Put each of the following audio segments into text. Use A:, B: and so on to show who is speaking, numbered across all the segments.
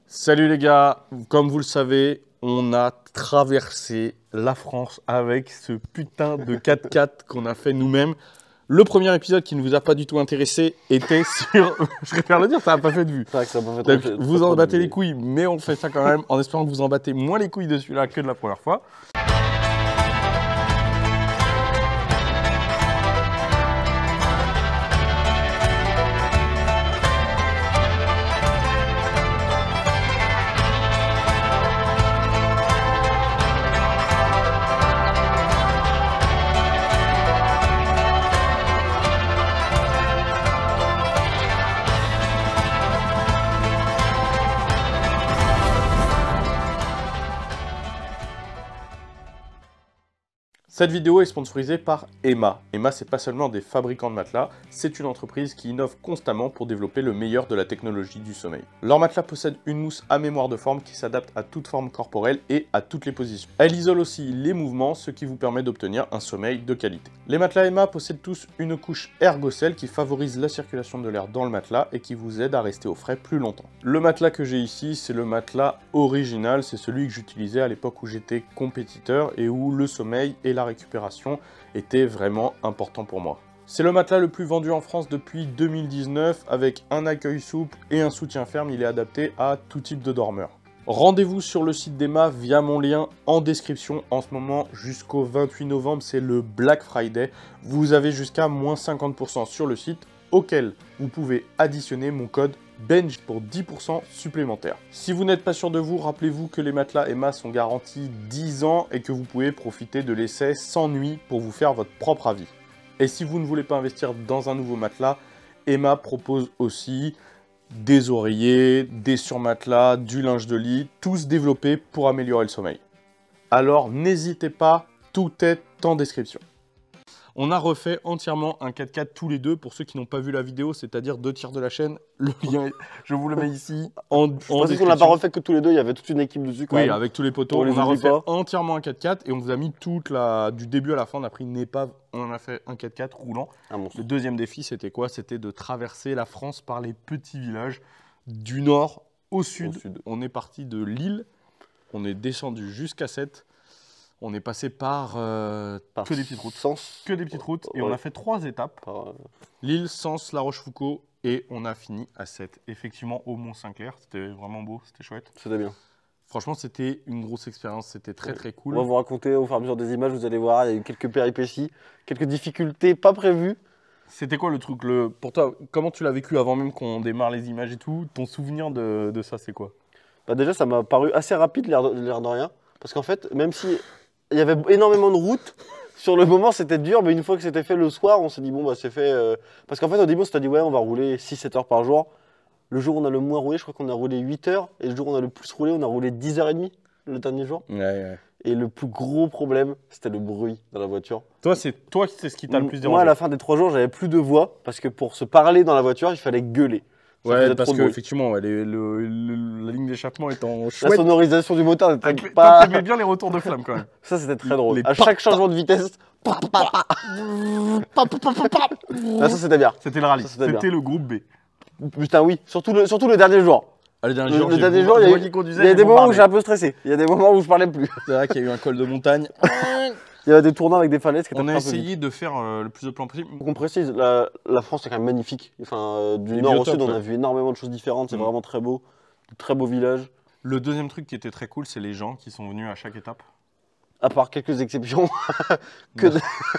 A: Salut les gars, comme vous le savez, on a traversé la France avec ce putain de 4x4 qu'on a fait nous-mêmes. Le premier épisode qui ne vous a pas du tout intéressé était sur... Je préfère le dire, ça n'a pas fait de vue.
B: C'est vrai que ça m'a fait
A: Donc, vous en battez les couilles, mais on fait ça quand même en espérant que vous en battez moins les couilles de celui-là que de la première fois. Cette vidéo est sponsorisée par Emma. Emma, c'est pas seulement des fabricants de matelas, c'est une entreprise qui innove constamment pour développer le meilleur de la technologie du sommeil. Leur matelas possède une mousse à mémoire de forme qui s'adapte à toute forme corporelle et à toutes les positions. Elle isole aussi les mouvements, ce qui vous permet d'obtenir un sommeil de qualité. Les matelas Emma possèdent tous une couche Ergocell qui favorise la circulation de l'air dans le matelas et qui vous aide à rester au frais plus longtemps. Le matelas que j'ai ici, c'est le matelas original, c'est celui que j'utilisais à l'époque où j'étais compétiteur et où le sommeil et la récupération était vraiment important pour moi. C'est le matelas le plus vendu en France depuis 2019, avec un accueil souple et un soutien ferme, il est adapté à tout type de dormeur. Rendez-vous sur le site d'Emma via mon lien en description. En ce moment, jusqu'au 28 novembre, c'est le Black Friday. Vous avez jusqu'à moins 50% sur le site, auquel vous pouvez additionner mon code BENJ pour 10% supplémentaire. Si vous n'êtes pas sûr de vous, rappelez-vous que les matelas Emma sont garantis 10 ans et que vous pouvez profiter de l'essai sans nuit pour vous faire votre propre avis. Et si vous ne voulez pas investir dans un nouveau matelas, Emma propose aussi des oreillers, des surmatelas, du linge de lit, tous développés pour améliorer le sommeil. Alors n'hésitez pas, tout est en description. On a refait entièrement un 4x4 tous les deux, pour ceux qui n'ont pas vu la vidéo, c'est-à-dire 2 tiers de la chaîne. Le lien, je vous le mets ici en description.
B: qu'on l'a pas refait que tous les deux, il y avait toute une équipe dessus quand même.
A: Oui, avec tous les poteaux, on a refait entièrement un 4x4 et on vous a mis du début à la fin, on a pris une épave, on en a fait un 4x4 roulant. Le deuxième défi, c'était quoi? C'était de traverser la France par les petits villages du nord au sud. On est parti de Lille, on est descendu jusqu'à Sète. On est passé par que des petites routes. Que des petites routes. Et on a fait 3 étapes. Lille, Sens, La Rochefoucauld. Et on a fini à Sète. Effectivement, au Mont-Saint-Clair. C'était vraiment beau, c'était chouette.
B: C'était bien.
A: Franchement, c'était une grosse expérience. C'était très très cool.
B: On va vous raconter au fur et à mesure des images. Vous allez voir, il y a eu quelques péripéties, quelques difficultés pas prévues.
A: C'était quoi le truc pour toi, comment tu l'as vécu avant même qu'on démarre les images et tout? Ton souvenir de ça, c'est quoi?
B: Bah déjà, ça m'a paru assez rapide, l'air de rien. Parce qu'en fait, même si il y avait énormément de routes, sur le moment c'était dur, mais une fois que c'était fait le soir, on s'est dit bon bah c'est fait. Parce qu'en fait au début on s'était dit ouais on va rouler 6-7 heures par jour. Le jour où on a le moins roulé, je crois qu'on a roulé 8 heures. Et le jour où on a le plus roulé, on a roulé 10h30 le dernier jour.
A: Ouais.
B: Et le plus gros problème, c'était le bruit dans la voiture.
A: Toi c'est ce qui t'a le plus dérangé?
B: Moi à la fin des 3 jours, j'avais plus de voix, parce que pour se parler dans la voiture, il fallait gueuler.
A: Ouais, parce qu'effectivement, la ligne d'échappement étant chouette.
B: La sonorisation du moteur n'était
A: pas... T'aimais bien les retours de flamme quand même.
B: Ça, c'était très drôle. À chaque changement de vitesse... Là, ça, c'était bien.
A: C'était le rallye. C'était le groupe B.
B: Putain, oui. Surtout le dernier jour.
A: Le dernier jour,
B: il y a des moments où j'ai un peu stressé. Il y a des moments où je parlais plus.
A: C'est vrai qu'il y a eu un col de montagne.
B: Il y avait des tournants avec des falaises qui étaient
A: On a essayé de faire le plus de plans possible.
B: On précise, la France est quand même magnifique. Enfin, du nord au sud, on a vu énormément de choses différentes. C'est vraiment très beau. De très beaux villages.
A: Le deuxième truc qui était très cool, c'est les gens qui sont venus à chaque étape.
B: À part quelques exceptions. Il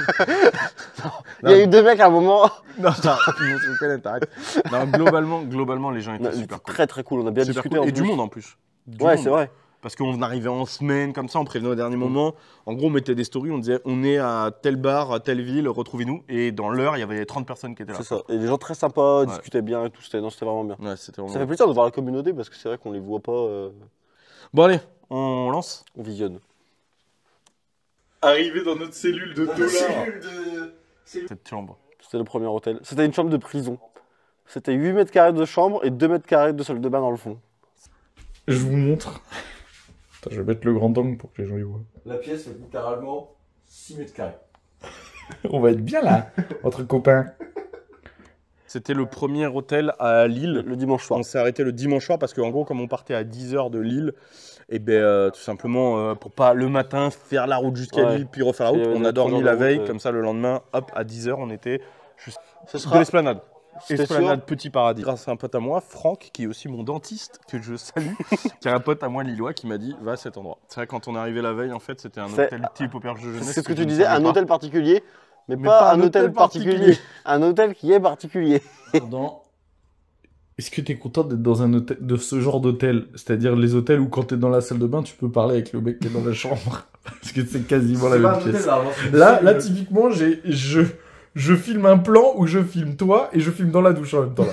B: y a eu 2 mecs à un moment.
A: Non, t'arrêtes. Non, globalement, les gens étaient super cool.
B: Très très cool. On a bien discuté.
A: Et du monde en plus.
B: Ouais, c'est vrai.
A: Parce qu'on arrivait en semaine, comme ça, on prévenait au dernier moment. En gros, on mettait des stories, on disait on est à tel bar, à telle ville, retrouvez-nous. Et dans l'heure, il y avait 30 personnes qui étaient là.
B: C'est ça. Et des gens très sympas, discutaient bien et tout. C'était vraiment bien.
A: Ouais, ça
B: fait plaisir de voir la communauté parce que c'est vrai qu'on les voit pas.
A: Bon, allez, on lance.
B: On visionne.
A: Arrivé dans notre cellule de dollars. Cette chambre.
B: C'était le premier hôtel. C'était une chambre de prison. C'était 8 mètres carrés de chambre et 2 mètres carrés de salle de bain dans le fond.
A: Je vous montre. Attends, je vais mettre le grand angle pour que les gens y voient.
B: La pièce fait littéralement 6 mètres carrés.
A: On va être bien là, entre copains. C'était le premier hôtel à Lille.
B: Le dimanche soir.
A: On s'est arrêté le dimanche soir parce qu'en gros, comme on partait à 10 h de Lille, et ben tout simplement pour pas le matin faire la route jusqu'à Lille puis refaire la route, on a dormi la veille, comme ça le lendemain, hop, à 10 h on était juste de l'Esplanade. Esplanade Petit Paradis. Grâce à un pote à moi, Franck, qui est aussi mon dentiste, que je salue, qui a un pote à moi lillois qui m'a dit va à cet endroit. C'est vrai, quand on est arrivé la veille, en fait, c'était un hôtel type auberge de jeunesse.
B: C'est ce que tu disais, un hôtel particulier, mais pas un hôtel particulier. Un hôtel qui est particulier.
C: Est-ce que tu es content d'être dans un hôtel, de ce genre d'hôtel? C'est-à-dire les hôtels où quand tu es dans la salle de bain, tu peux parler avec le mec qui est dans la chambre. Parce que c'est quasiment la même pièce. Là, typiquement, je filme un plan où je filme toi et je filme dans la douche en même temps.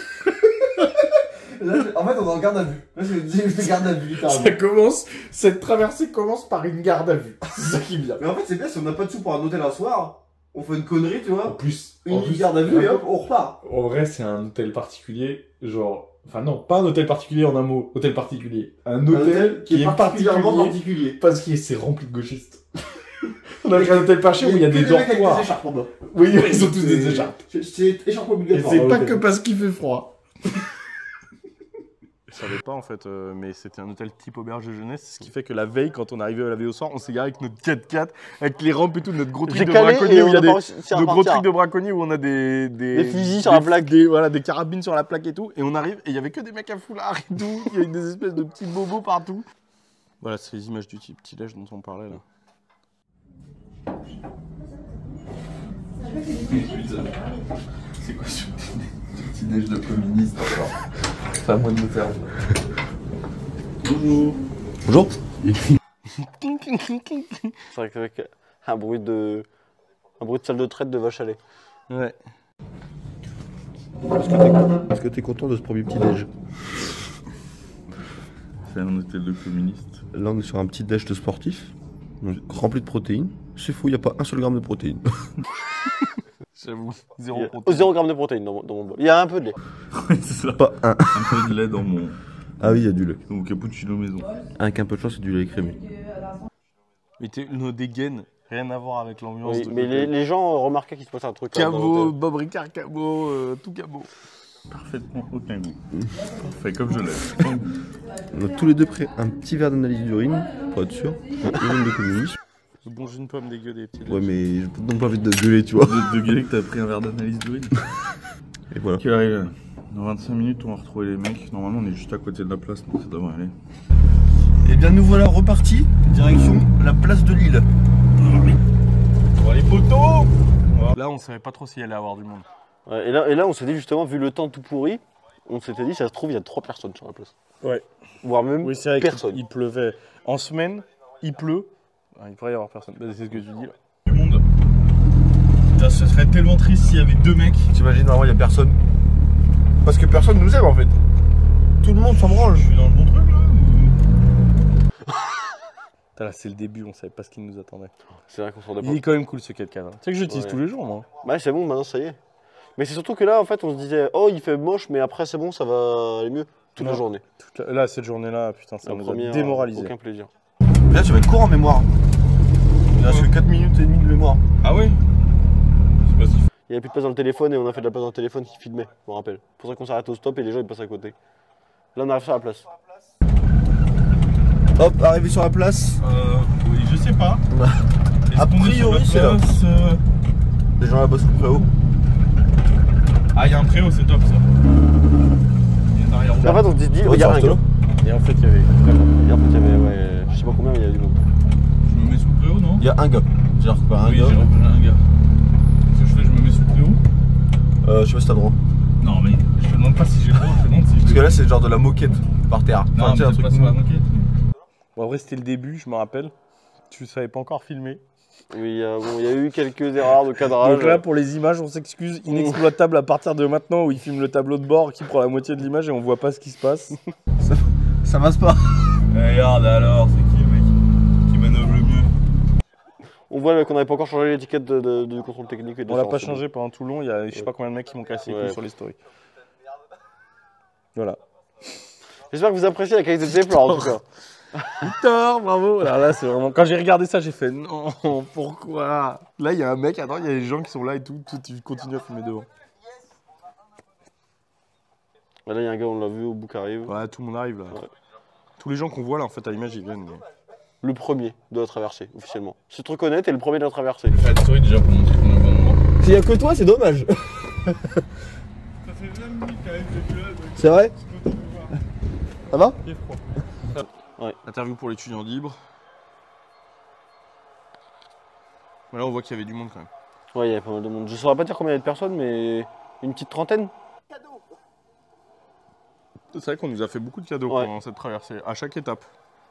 D: Là, en fait, on est en garde à vue. Là, je fais garde à vue,
C: Cette traversée commence par une garde à vue. C'est ça qui est bien.
D: Mais en fait, c'est bien, si on n'a pas de sous pour un hôtel un soir, on fait une connerie, tu vois.
C: En plus,
D: Garde à vue et hop, on repart.
C: En vrai, c'est un hôtel particulier, genre... Enfin non, pas un hôtel particulier en un mot, hôtel particulier. Un hôtel qui est
D: particulièrement particulier.
C: Parce que c'est rempli de gauchistes. On a un hôtel pas cher où il y a des dortoirs. Oui, ils ont tous des écharpes.
D: C'est écharpe
C: Et
D: obligatoire.
C: c'est pas que parce qu'il fait froid.
A: Je savais pas en fait, mais c'était un hôtel type auberge de jeunesse, ce qui fait que la veille, quand on est arrivé à la veille au soir, on s'est garé avec notre 4x4, avec les rampes et tout, notre gros truc de braconnier où il y a nos gros trucs de braconnier où on a des
B: fusils sur la plaque,
A: des carabines sur la plaque et tout, et on arrive et il y avait que des mecs à foulard et tout, il y avait des espèces de petits bobos partout. Voilà, c'est les images du petit déj dont on parlait là.
C: C'est quoi ce petit déj de communiste encore? C'est à moi de me faire. Bonjour.
B: Bonjour. C'est vrai qu'avec un bruit de salle de traite de vache à lait.
A: Ouais.
B: Est-ce que t'es content de ce premier petit déj?
C: C'est un hôtel de communiste.
B: Là, on est sur un petit déj de sportif, donc rempli de protéines. C'est fou, il n'y a pas un seul gramme de protéines.
A: J'avoue, 0 protéines.
B: 0 gramme de protéines dans mon bol. Il y a un peu de lait.
C: Oui, c'est ça.
B: Pas un.
C: Un peu de lait dans mon
B: Ah oui, il y a du lait.
C: cappuccino maison.
B: Avec un peu de chance, c'est du lait crémé.
A: Mais nos dégaines, rien à voir avec l'ambiance.
B: Oui, mais les gens remarquaient qu'il se passait un truc.
A: Cabot, Bob Ricard, Cabot, tout Cabot.
C: Parfaitement aucun goût. Parfait, comme je l'aime.
B: On a tous les deux pris un petit verre d'analyse d'urine, pour être sûr. Urine de communisme.
A: Je mange une pomme dégueu des petits.
B: Ouais, mais j'ai donc pas envie de gueuler, tu vois.
C: De gueuler que t'as pris un verre d'analyse d'urine.
B: Et voilà.
C: Qui arrive. Dans 25 minutes, on va retrouver les mecs. Normalement, on est juste à côté de la place, donc ça devrait aller.
B: Et bien, nous voilà repartis, direction la place de Lille.
A: Bon, les poteaux. Là, on savait pas trop s'il allait avoir du monde.
B: Ouais, et là, on s'est dit justement, vu le temps tout pourri, on s'était dit, ça se trouve, il y a 3 personnes sur la place.
A: Ouais.
B: Voire même
A: Oui, c'est vrai
B: personne.
A: qu'il pleuvait. En semaine, il pleut. Ah, il pourrait y avoir personne. Bah, c'est ce que tu dis là.
C: Du monde. Putain, ce serait tellement triste s'il y avait 2 mecs.
B: T'imagines, normalement, il n'y a personne. Parce que personne nous aime en fait. Tout le monde s'en branle.
C: Je suis dans le bon truc là
A: Là, c'est le début, on savait pas ce qui nous attendait.
B: C'est vrai qu'on s'en rendait
A: Il est quand même cool ce 4x4. Tu sais que j'utilise tous les jours, moi.
B: Bah, c'est bon, maintenant ça y est. Mais c'est surtout que là, en fait, on se disait, oh, il fait moche, mais après, c'est bon, ça va aller mieux toute la journée.
A: Là, cette journée-là, putain, ça nous a démoralisé.
B: Aucun plaisir. Là, tu vas être court en mémoire. Il reste que 4 minutes et demie de mémoire.
C: Ah ouais? C'est pas si fou.
B: Il n'y avait plus de place dans le téléphone et on a fait de la place dans le téléphone qui filmait, je me rappelle. C'est pour ça qu'on s'arrête au stop et les gens ils passent à côté. Là, on arrive sur la place. Hop, arrivé sur la place.
C: Oui, je sais pas.
B: A priori, c'est là. Les gens là-bas sous le préau.
C: Ah, il y a un préau, c'est top ça. Il y a un arrière.
B: En fait, on se dit, il y a un gars.
A: Et en fait, il y avait
B: Et en fait, il y avait, ouais, je sais pas combien, mais il y avait du monde.
C: Je me mets sous le préau, non?
B: Il y a un gars. J'ai repéré un
C: Oui,
B: gars.
C: j'ai repéré un gars. Qu'est-ce que je fais? Je me mets sous le préau?
B: Je sais pas si t'as droit.
C: Non, mais je te demande pas si j'ai le droit, je te demande si.
B: Parce que là, c'est genre de la moquette par terre.
C: Non,
B: Enfin,
C: mais c'est pas sur la moquette.
A: Bon, en vrai, c'était le début, je me rappelle. Tu savais pas encore filmer.
B: Oui, bon, il y a eu quelques erreurs de cadrage.
A: Donc là, pour les images, on s'excuse. Inexploitable à partir de maintenant où il filme le tableau de bord qui prend la moitié de l'image et on voit pas ce qui se passe.
B: Ça passe pas.
C: Regarde alors, c'est qui le mec qui manœuvre le mieux?
B: On voit qu'on n'avait pas encore changé l'étiquette du contrôle technique. Et de
A: On l'a pas
B: séance.
A: changé pendant tout le long. Il y a je sais pas combien de mecs qui m'ont cassé les couilles sur les stories. Voilà.
B: J'espère que vous appréciez la qualité de ces plans en tout cas.
A: Victor, bravo. Alors là, c'est vraiment. Quand j'ai regardé ça, j'ai fait non, pourquoi? Là, il y a un mec, attends, il y a des gens qui sont là et tout, tu continues à filmer devant.
B: Là, il y a un gars, on l'a vu au bout qui arrive.
A: Ouais, tout le monde arrive là.
B: Ouais.
A: Tous les gens qu'on voit là, en fait, à l'image, ils viennent.
B: Le premier de la traversée, officiellement. Ce truc honnête est le premier de la traversée.
C: Fais la story déjà pour montrer qu'on est au bon moment.
D: S'il y a que toi, c'est dommage.
E: Ça fait 20 minutes quand même que tu es là.
D: C'est vrai? Ça va?
A: Interview pour l'étudiant libre. Là, on voit qu'il y avait du monde quand même.
B: Ouais, il y avait pas mal de monde. Je saurais pas dire combien il y a de personnes, mais une petite trentaine.
A: C'est vrai qu'on nous a fait beaucoup de cadeaux pendant cette traversée, à chaque étape.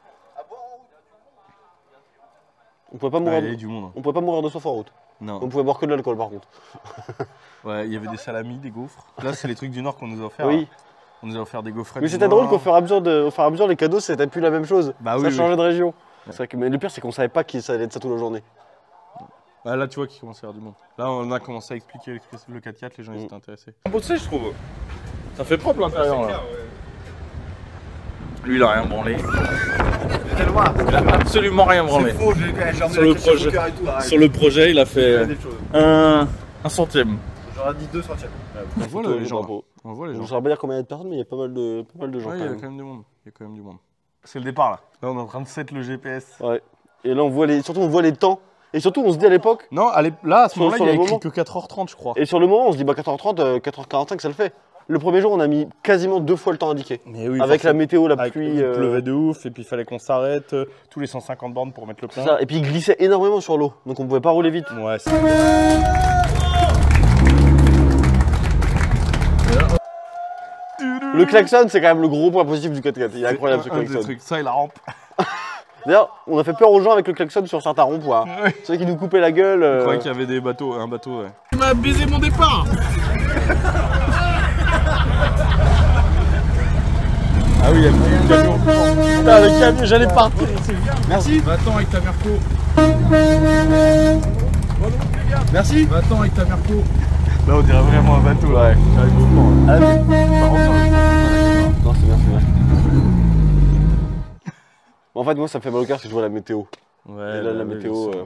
B: On pouvait pas mourir.
A: Il y avait du monde.
B: On pouvait pas mourir de soif en route.
A: Non.
B: On pouvait boire que de l'alcool par contre.
A: Ouais, il y avait des salamis, des gaufres. Là, c'est les trucs du Nord qu'on nous a offert.
B: Oui.
A: On nous a offert des gaufrettes.
B: Mais c'était drôle qu'au fur et à mesure, les cadeaux, c'était plus la même chose.
A: Bah
B: ça
A: oui,
B: changeait
A: oui.
B: de région.
A: Ouais.
B: C'est vrai que, mais le pire, c'est qu'on savait pas qu'il allait être ça toute la journée.
A: Ah, là, tu vois qu'il commence à y avoir du monde. Là, on a commencé à expliquer le 4x4, les gens ils étaient intéressés.
C: Beau tu sais, je trouve. Ça fait propre l'intérieur là. Lui, il a rien branlé. Il a absolument rien branlé.
D: Faux, j'ai emmené
C: Sur le
D: la question
C: projet.
D: au cœur et tout, arrête.
C: Sur le projet, il a fait
D: Des choses.
C: un centième.
D: J'aurais dit 2 centièmes.
A: On voit
B: Plutôt
A: les gens.
B: drapeau.
A: On voit les
B: Je
A: gens.
B: ne saurais pas dire combien il y a de personnes, mais il y a pas mal de gens
A: Ouais, il y
B: quand
A: a
B: même.
A: quand même du monde. Il y a quand même du monde. C'est le départ là. Là, on est en train de set le GPS.
B: Ouais. Et là, surtout, on voit les temps. Et surtout, on se dit à l'époque,
A: Non, allez, là, à ce
B: Sur-
A: moment-là,
B: sur
A: il y a
B: le
A: écrit
B: moment.
A: que 4h30, je crois.
B: et sur le moment, on se dit, bah 4h30, 4h45, ça le fait. Le premier jour, on a mis quasiment 2 fois le temps indiqué.
A: Mais oui,
B: Avec la
A: forcément.
B: météo, la
A: Avec-
B: pluie.
A: Il pleuvait de ouf, et puis il fallait qu'on s'arrête tous les 150 bornes pour mettre le plein.
B: ça. Et puis, il glissait énormément sur l'eau. Donc, on pouvait pas rouler vite.
A: Ouais, c'est...
B: Le klaxon, c'est quand même le gros point positif du 4x4. Il est incroyable ce
A: un des
B: klaxon.
A: trucs. Ça et la rampe.
B: D'ailleurs, on a fait peur aux gens avec le klaxon sur certains ronds-points.
A: Oui.
B: Ceux qui nous coupaient la gueule.
A: Je croyais qu'il y avait des bateaux, un bateau, ouais.
C: Il m'a baisé mon départ.
A: Ah oui, il y a le camion. Putain, le camion, j'allais partir.
D: Merci.
C: Va-t'en avec ta Merco.
D: Merci.
C: Va-t'en avec ta Merco.
A: Là, on dirait vraiment un bateau.
B: Ouais.
A: Avec vos plans, là.
B: Ah, non, c'est bien, c'est bien. En fait, moi, ça me fait mal au cœur si je vois la météo.
A: Ouais,
B: Et là, la météo,
A: c'est-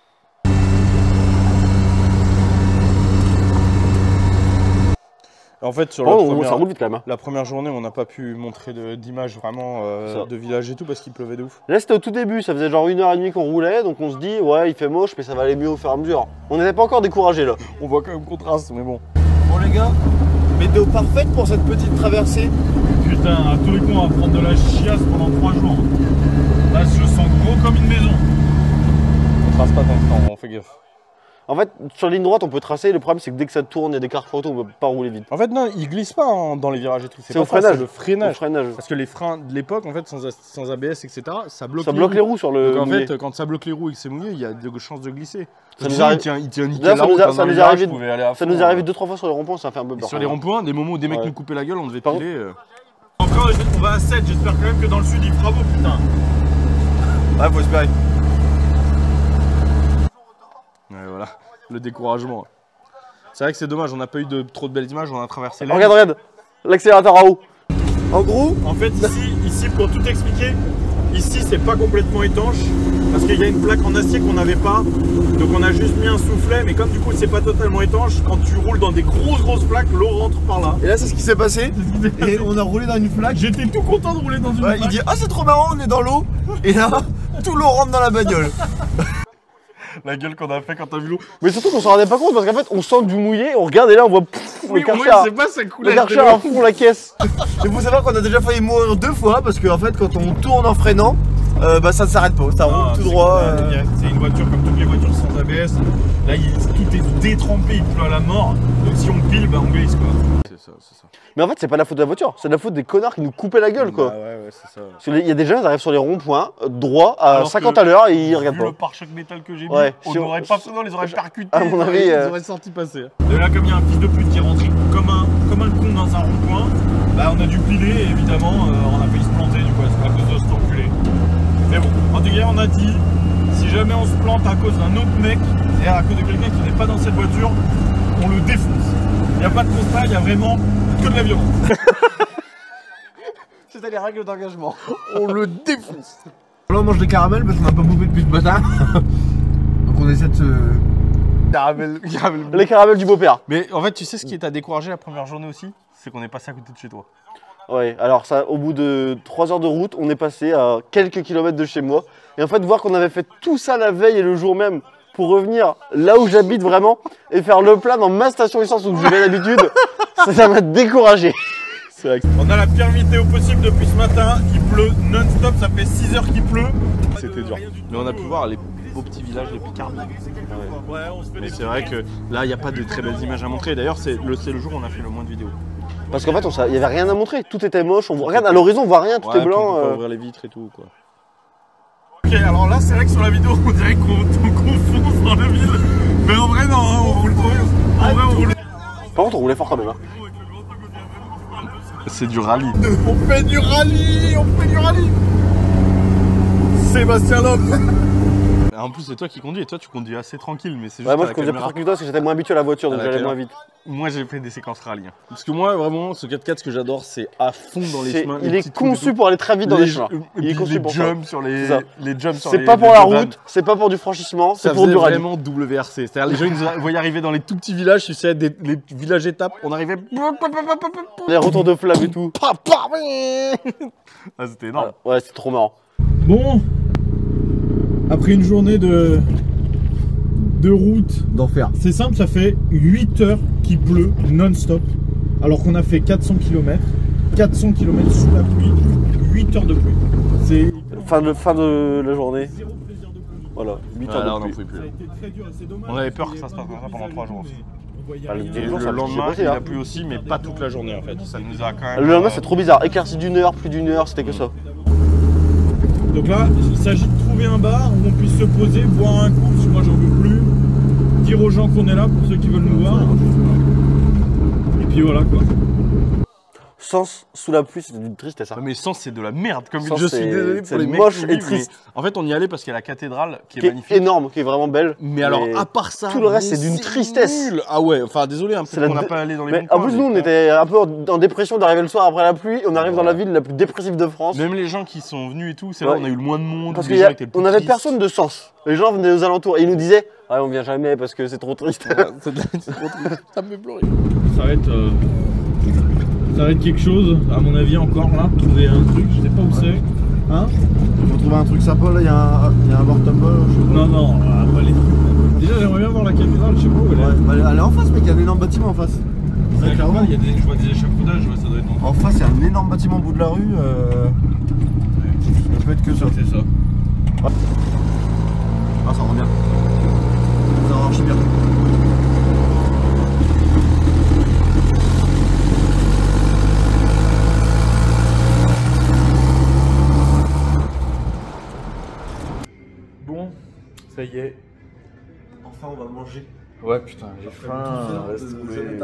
A: En fait, sur la,
B: Oh, ça roule vite quand même. Hein.
A: la première journée, on n'a pas pu montrer d'image vraiment
B: Ça.
A: de village et tout parce qu'il pleuvait de ouf.
B: Là, c'était au tout début, ça faisait genre 1h30 qu'on roulait, donc on se dit, ouais, il fait moche, mais ça va aller mieux au fur et à mesure. On n'était pas encore découragés là.
A: On voit quand même contraste, mais bon.
D: Bon les gars, météo parfaite pour cette petite traversée.
E: Putain, à tous les coups, on va prendre de la chiasse pendant 3 jours. Là, je sens gros comme une maison.
A: On trace pas tant de temps, on fait gaffe.
B: En fait, sur la ligne droite, on peut tracer, le problème c'est que dès que ça tourne, il y a des carrefours et tout, on peut pas rouler vite.
A: En fait, non, il glisse pas dans les virages et tout.
B: C'est
A: pas
B: au
A: ça,
B: freinage.
A: C'est le freinage.
B: Le freinage.
A: Parce que les freins de l'époque, en fait, sans ABS, etc., ça bloque,
B: Ça bloque les roues sur le.
A: Donc en
B: mouillé.
A: fait, quand ça bloque les roues et que c'est mouillé, il y a de chances de glisser.
B: Ça nous
A: Sinon,
B: arrive-
A: il tient nickel
B: D'ailleurs,
A: la
B: ça nous
A: route,
B: a-
A: hein,
B: ça
A: dans
B: nous
A: les
B: est
A: virages,
B: arrivé-
A: je pouvais aller à
B: Ça
A: fond,
B: nous est arrivé 2-3 fois sur les ronds-points, ça fait un peu
A: Et
B: peur.
A: sur les ronds-points, des moments où des mecs
B: Ouais.
A: nous coupaient la gueule, on devait
B: Par
A: piler.
E: Encore, on va à 7, j'espère quand même que dans le sud, il fera beau, putain.
D: Ouais, faut espérer.
A: Ouais, voilà, le découragement. C'est vrai que c'est dommage, on n'a pas eu trop de belles images, on a traversé l'air.
B: Regarde, l'accélérateur à eau.
D: En gros,
E: En fait, ici, pour tout expliquer, ici, c'est pas complètement étanche. Parce qu'il y a une plaque en acier qu'on n'avait pas. Donc, on a juste mis un soufflet. Mais comme du coup, c'est pas totalement étanche, quand tu roules dans des grosses plaques, l'eau rentre par là.
D: et là c'est ce qui s'est passé. Et on a roulé dans une flaque.
E: J'étais tout content de rouler dans une
D: Ouais, il
E: plaque.
D: dit ah c'est trop marrant, on est dans l'eau. Et là, tout l'eau rentre dans la bagnole.
A: La gueule qu'on a fait quand t'as vu l'eau.
B: Mais surtout qu'on s'en rendait pas compte parce qu'en fait, on sent du mouillé, on regarde et là on voit pff, le
A: Oui, moi,
B: karcher
A: je sais pas, ça coulait.
B: le karcher à fond la caisse.
D: Il faut savoir qu'on a déjà failli mourir 2 fois parce qu'en fait quand on tourne en freinant, bah ça ne s'arrête pas, ça roule tout droit.
E: C'est une voiture comme toutes les voitures sans ABS. Là, tout est détrempé, il pleut à la mort. Donc, si on pile, bah, on glisse quoi.
A: C'est ça, c'est ça.
B: Mais en fait, c'est pas de la faute de la voiture, c'est de la faute des connards qui nous coupaient la gueule quoi.
A: Bah ouais, c'est ça.
B: Parce qu'il y a des gens, ils arrivent sur les ronds-points, droit à
A: Alors
B: 50
A: que,
B: à l'heure et ils regardent
A: Vu
B: pas.
A: le pare-choc métal que j'ai mis,
B: Ouais,
A: on
B: si on-
A: n'aurait pas fait, on les aurait percutés.
B: à mon avis,
A: ils auraient senti passer.
E: De là, comme il y a un fils de pute qui est rentré comme un con dans un rond-point, bah, on a dû piler et évidemment, on a failli se planter du coup, à cause de cet enculé. Mais bon, en tout cas, on a dit, si jamais on se plante à cause d'un autre mec, c'est-à-dire à cause de quelqu'un qui n'est pas dans cette voiture, on le défonce. Il n'y a pas de constat, il y a vraiment que de la violence.
D: C'était les règles d'engagement.
A: On le défonce.
D: Là on mange des caramels parce qu'on n'a pas bouffé depuis ce matin. Donc on essaie de se...
A: Caramel.
B: Les caramels du beau-père.
A: Mais en fait, tu sais ce qui t'a découragé la première journée aussi? c'est qu'on est passé à côté de chez toi.
B: Ouais, alors ça, au bout de 3 heures de route, on est passé à quelques kilomètres de chez moi. Et en fait, voir qu'on avait fait tout ça la veille et le jour même pour revenir là où j'habite vraiment et faire le plein dans ma station essence où je vais d'habitude, ça m'a découragé.
A: C'est vrai que
E: On a la pire météo possible depuis ce matin. Il pleut non-stop, ça fait 6 heures qu'il pleut.
A: c'était dur. Mais on a pu voir les beaux petits villages de Picardie.
E: Ouais, on se fait
A: Mais
E: des
A: c'est vrai que là, il n'y a pas de très belles images à montrer. D'ailleurs, c'est le jour où on a fait le moins de vidéos.
B: Parce qu'en fait, il n'y avait rien à montrer, tout était moche. Regarde, à l'horizon, on voit rien, tout est
A: puis
B: blanc.
A: on peut pas ouvrir les vitres et tout, quoi.
E: Ok, alors là, c'est vrai que sur la vidéo, on dirait qu'on fonce dans la ville. Mais en vrai, non, hein, on roule trop bien. En vrai, on roule.
B: Par contre, on roulait fort quand même. Hein.
A: C'est du rallye.
E: On fait du rallye, on fait du rallye. Sébastien Loeb.
A: En plus, c'est toi qui conduis et toi, tu conduis assez tranquille. Mais c'est juste
B: Ouais, moi,
A: à
B: je
A: la
B: conduisais plus
A: caméra.
B: tranquille parce que j'étais moins habitué à la voiture, donc
A: À la
B: j'allais
A: caméra.
B: moins vite.
A: Moi, j'ai fait des séquences rallye. Hein. Parce que moi, vraiment, ce 4x4, ce que j'adore, c'est à fond dans les chemins.
B: Il
A: les
B: est
A: petits trucs et
B: conçu
A: tout.
B: pour aller très vite dans les chemins.
A: Et
B: Il est
A: puis
B: conçu
A: les
B: pour ça.
A: jumps sur les,
B: C'est ça.
A: les jumps sur
B: C'est
A: les.
B: pas pour
A: les
B: la
A: autobahns.
B: route, c'est pas pour du franchissement,
A: Ça
B: c'est pour
A: faisait
B: du rallye.
A: vraiment WRC. C'est-à-dire les gens ils nous voyaient arriver dans les tout petits villages, tu sais, les villages étapes, on arrivait.
B: Les retours de flammes et tout.
A: Ah, c'était énorme.
B: Ouais, c'est trop marrant.
E: Bon, après une journée de route
D: D'enfer.
E: c'est simple, ça fait 8 heures qu'il pleut non-stop, alors qu'on a fait 400 km. 400 km sous la pluie, 8 heures de pluie. C'est
B: Fin de la journée.
E: zéro plaisir de conduire.
B: Voilà, 8
A: Ah, là,
B: heures
A: on
B: de
A: n'en
B: pluie.
A: pouvait
E: Ça a
A: plus.
E: été très dur et c'est dommage.
A: On avait peur que ça se passe comme ça pendant 3 jours aussi.
E: On voyait
B: Ah, le
E: rien.
B: deuxième
A: Et
B: jour,
A: le
B: ça a
A: lendemain,
B: bossé,
A: il
B: hein.
A: a plu aussi, mais pas toute la journée en fait. Ça nous a quand même.
B: Le lendemain, c'est trop bizarre. Éclaircie d'une heure, plus d'une heure, c'était que ça.
E: Donc là, il s'agit de trouver un bar où on puisse se poser, boire un coup, parce que moi j'en veux plus. Dire aux gens qu'on est là pour ceux qui veulent nous voir. Et puis voilà quoi.
B: Sens sous la pluie, c'était d'une tristesse. Hein.
A: Ouais, mais Sens, c'est de la merde. Comme
B: Sens,
A: je suis
B: c'est-
A: désolé
B: c'est
A: pour les mecs
B: moche
A: qui
B: et
A: vivent,
B: triste.
A: mais en fait, on y allait parce qu'il y a la cathédrale qui est
B: Qui est
A: magnifique.
B: énorme, qui est vraiment belle.
A: Mais alors, à part ça,
B: tout le reste,
A: mais
B: c'est d'une tristesse.
A: nul. Ah ouais, enfin désolé, hein,
B: C'est
A: peut-être
B: la
A: qu'on n'a
B: dé-
A: pas allé dans les
B: Mais
A: bons
B: en
A: coins,
B: plus,
A: mais
B: nous, on était un peu en dépression d'arriver le soir après la pluie. On arrive dans la ville la plus dépressive de France.
A: Même les gens qui sont venus et tout, c'est là où
B: Ouais.
A: on a eu le moins de monde.
B: Parce
A: où les gens étaient le plus
B: qu'on avait
A: tristes.
B: personne de sens. Les gens venaient aux alentours et ils nous disaient ah, on vient jamais parce que c'est trop triste.
A: C'est trop triste. Ça me fait pleurer.
E: Ça va être quelque chose, à mon avis encore là, trouver un truc, je sais pas où c'est. Hein?
D: Faut trouver un truc sympa là, il y a un bar tumble, je sais pas.
E: Non, non, on va aller. Déjà j'aimerais bien voir la cathédrale, je sais pas où elle est.
D: Ouais, bah, elle est en face, mec, il y a un énorme bâtiment en face.
E: Ouais,
D: Ouais, clairement.
E: il y a je vois des échafaudages, ouais, ça doit être dans
D: En face, il y a un énorme bâtiment au bout de la rue. Ça peut être que ça.
E: c'est ça.
D: Ah, ça rend bien. Ça marche bien.
C: Bon, ça y est.
D: Enfin, on va manger.
C: Ouais, putain, j'ai faim. Laisse tomber.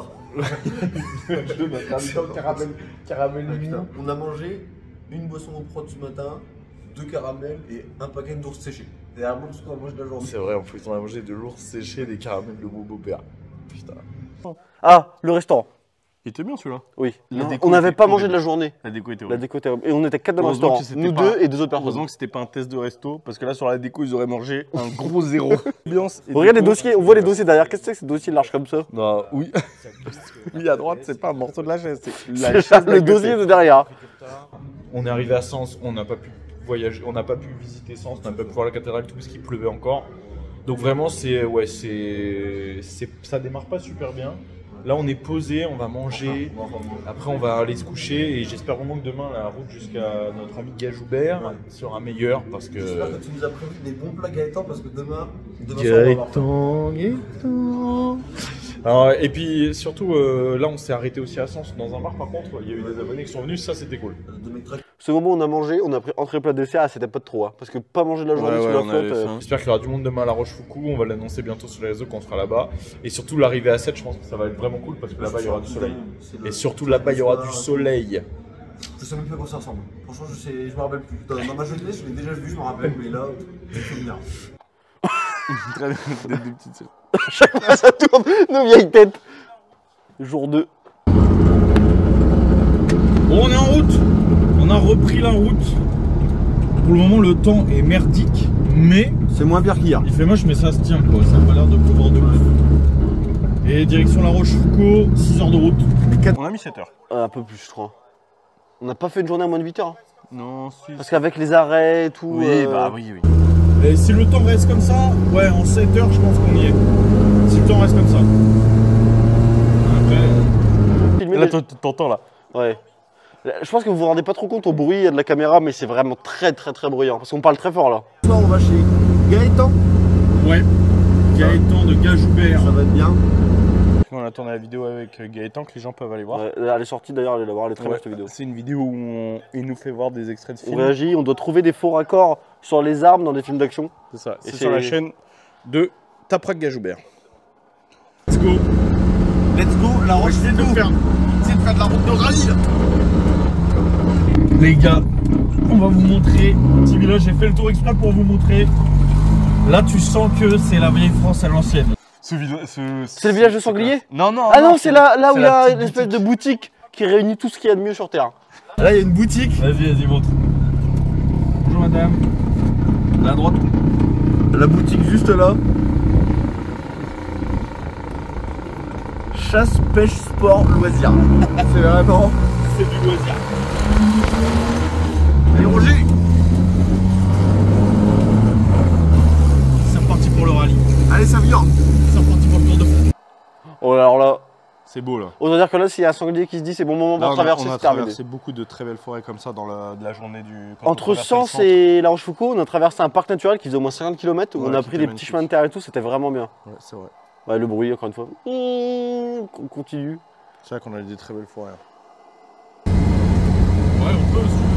C: Caramel mignon.
D: On a mangé une boisson au prod ce matin, 2 caramels et un paquet d'ours séchés. C'est vraiment tout ce qu'on a mangé de la journée.
C: C'est vrai, en plus, on a mangé de l'ours séché, des caramels de mon beau-père. Putain.
B: Ah, le restaurant.
A: Il était bien celui-là.
B: Oui.
A: La
B: Non,
A: déco
B: on n'avait
A: était
B: pas mangé
A: horrible.
B: de la journée.
A: La déco était
B: La
A: horrible.
B: déco était horrible. Et on était 4 dans le
A: Heureusement
B: restaurant.
A: que c'était
B: Nous
A: pas-
B: deux et 2 autres personnes.
A: Heureusement que c'était pas un test de resto, parce que là sur la déco ils auraient mangé un gros zéro. Ambiance et
B: On regarde les
A: déco.
B: dossiers, on voit les dossiers derrière. Qu'est-ce que c'est que ces dossiers larges comme ça?
A: Non, oui. Oui, à droite, c'est pas un morceau de la chaise, c'est la chaise.
B: Le dossier de derrière.
C: On est arrivé à Sens, on n'a pas pu voyager, on n'a pas pu visiter Sens, on n'a pas pu voir la cathédrale et tout parce qu'il pleuvait encore. Donc vraiment, ça démarre pas super bien. Là, on est posé, on va manger, après on va aller se coucher et j'espère vraiment que demain la route jusqu'à notre ami Gajoubert sera meilleure parce que.
D: J'espère que tu nous as prévu des bons plats Gaëtan parce que demain soir, on va avoir faim.
C: Gaëtan. Alors, et puis surtout, là on s'est arrêté aussi à Sens dans un bar. Par contre, il y a eu des abonnés qui sont venus, ça c'était cool.
D: De mes tracks.
B: Ce moment où on a mangé, on a pris entrée plat dessert, ah, c'était pas de trop. Hein, parce que pas manger de la journée
A: Ouais,
B: sous
A: ouais,
B: la
A: on avait
B: flotte.
A: faim.
C: J'espère qu'il y aura du monde demain à La Rochefoucauld, on va l'annoncer bientôt sur les réseaux quand on sera là-bas. Et surtout l'arrivée à 7, je pense que ça va être vraiment cool parce que là-bas il y aura du soleil. Et surtout là-bas il y aura du soleil.
D: Je sais même pas à quoi ça ressemble. Franchement, je me rappelle plus. Dans ma jeunesse, je l'ai déjà vu, je me rappelle, mais là, c'est souvenir.
A: Très bien, des petites sœurs.
B: Ça tourne, nos vieilles têtes. Jour 2.
E: Bon, on est en route. On a repris la route. Pour le moment, le temps est merdique, mais
D: C'est moins pire qu'hier.
E: il fait moche, mais ça se tient quoi. Ça a pas l'air de pleuvoir de ouf. Et direction La Rochefoucauld, 6 heures de route.
A: On a mis 7 heures.
B: Un peu plus, je crois. On n'a pas fait une journée à moins de 8 heures. Hein.
A: Non, si.
B: Parce qu'avec les arrêts et tout.
A: Oui, bah oui.
E: Et si le temps reste comme ça, ouais, en 7 heures, je pense qu'on y est. Si le temps reste comme ça. Après.
A: Là, t'entends là.
B: Ouais. Je pense que vous vous rendez pas trop compte au bruit de la caméra, mais c'est vraiment très bruyant. Parce qu'on parle très fort là.
D: Là, on va chez Gaëtan.
E: Ouais. Gaëtan de Gajoubert.
D: Ça va être bien.
A: On a tourné la vidéo avec Gaëtan que les gens peuvent aller voir.
B: Ouais, elle est sortie d'ailleurs, allez la voir, elle est très belle cette vidéo.
A: C'est une vidéo où il nous fait voir des extraits de
B: On
A: films.
B: réagit, on doit trouver des faux raccords sur les armes dans des films d'action.
A: C'est ça,
B: Et
A: c'est sur la chaîne de Taprak Gajoubert.
E: Let's go.
D: Let's go, La Rochefoucauld. C'est de faire de la route de rallye là.
E: Les gars, on va vous montrer un petit village. J'ai fait le tour exprès pour vous montrer. Là, tu sens que c'est la vieille France à l'ancienne.
B: C'est le village de Sanglier?
A: Non, non.
B: Ah non, c'est là où il y a une espèce de boutique qui réunit tout ce qu'il y a de mieux sur Terre.
D: Là, il y a une boutique.
E: Vas-y, montre. Bonjour madame. À droite.
D: La boutique juste là. Chasse, pêche, sport, loisirs. C'est vraiment.
E: C'est du loisir.
D: Allez, Roger.
E: C'est reparti pour le rallye.
D: Allez, ça vient.
E: C'est reparti pour le Tour de France.
B: Oh alors là,
A: C'est beau là.
B: on va dire que là, s'il y a un sanglier qui se dit c'est bon moment pour traverser,
A: on a
B: c'est terminé.
A: traversé beaucoup de très belles forêts comme ça dans la journée du.
B: Entre Sens et La Rochefoucauld, on a traversé un parc naturel qui faisait au moins 50 km où
A: Ouais,
B: on a
A: qui
B: pris
A: était
B: des petits
A: magnifique.
B: chemins de terre et tout, c'était vraiment bien.
A: Ouais, c'est vrai.
B: Ouais, le bruit, encore une fois. On continue.
A: C'est vrai qu'on a eu des très belles forêts.
E: Ouais, on peut aussi.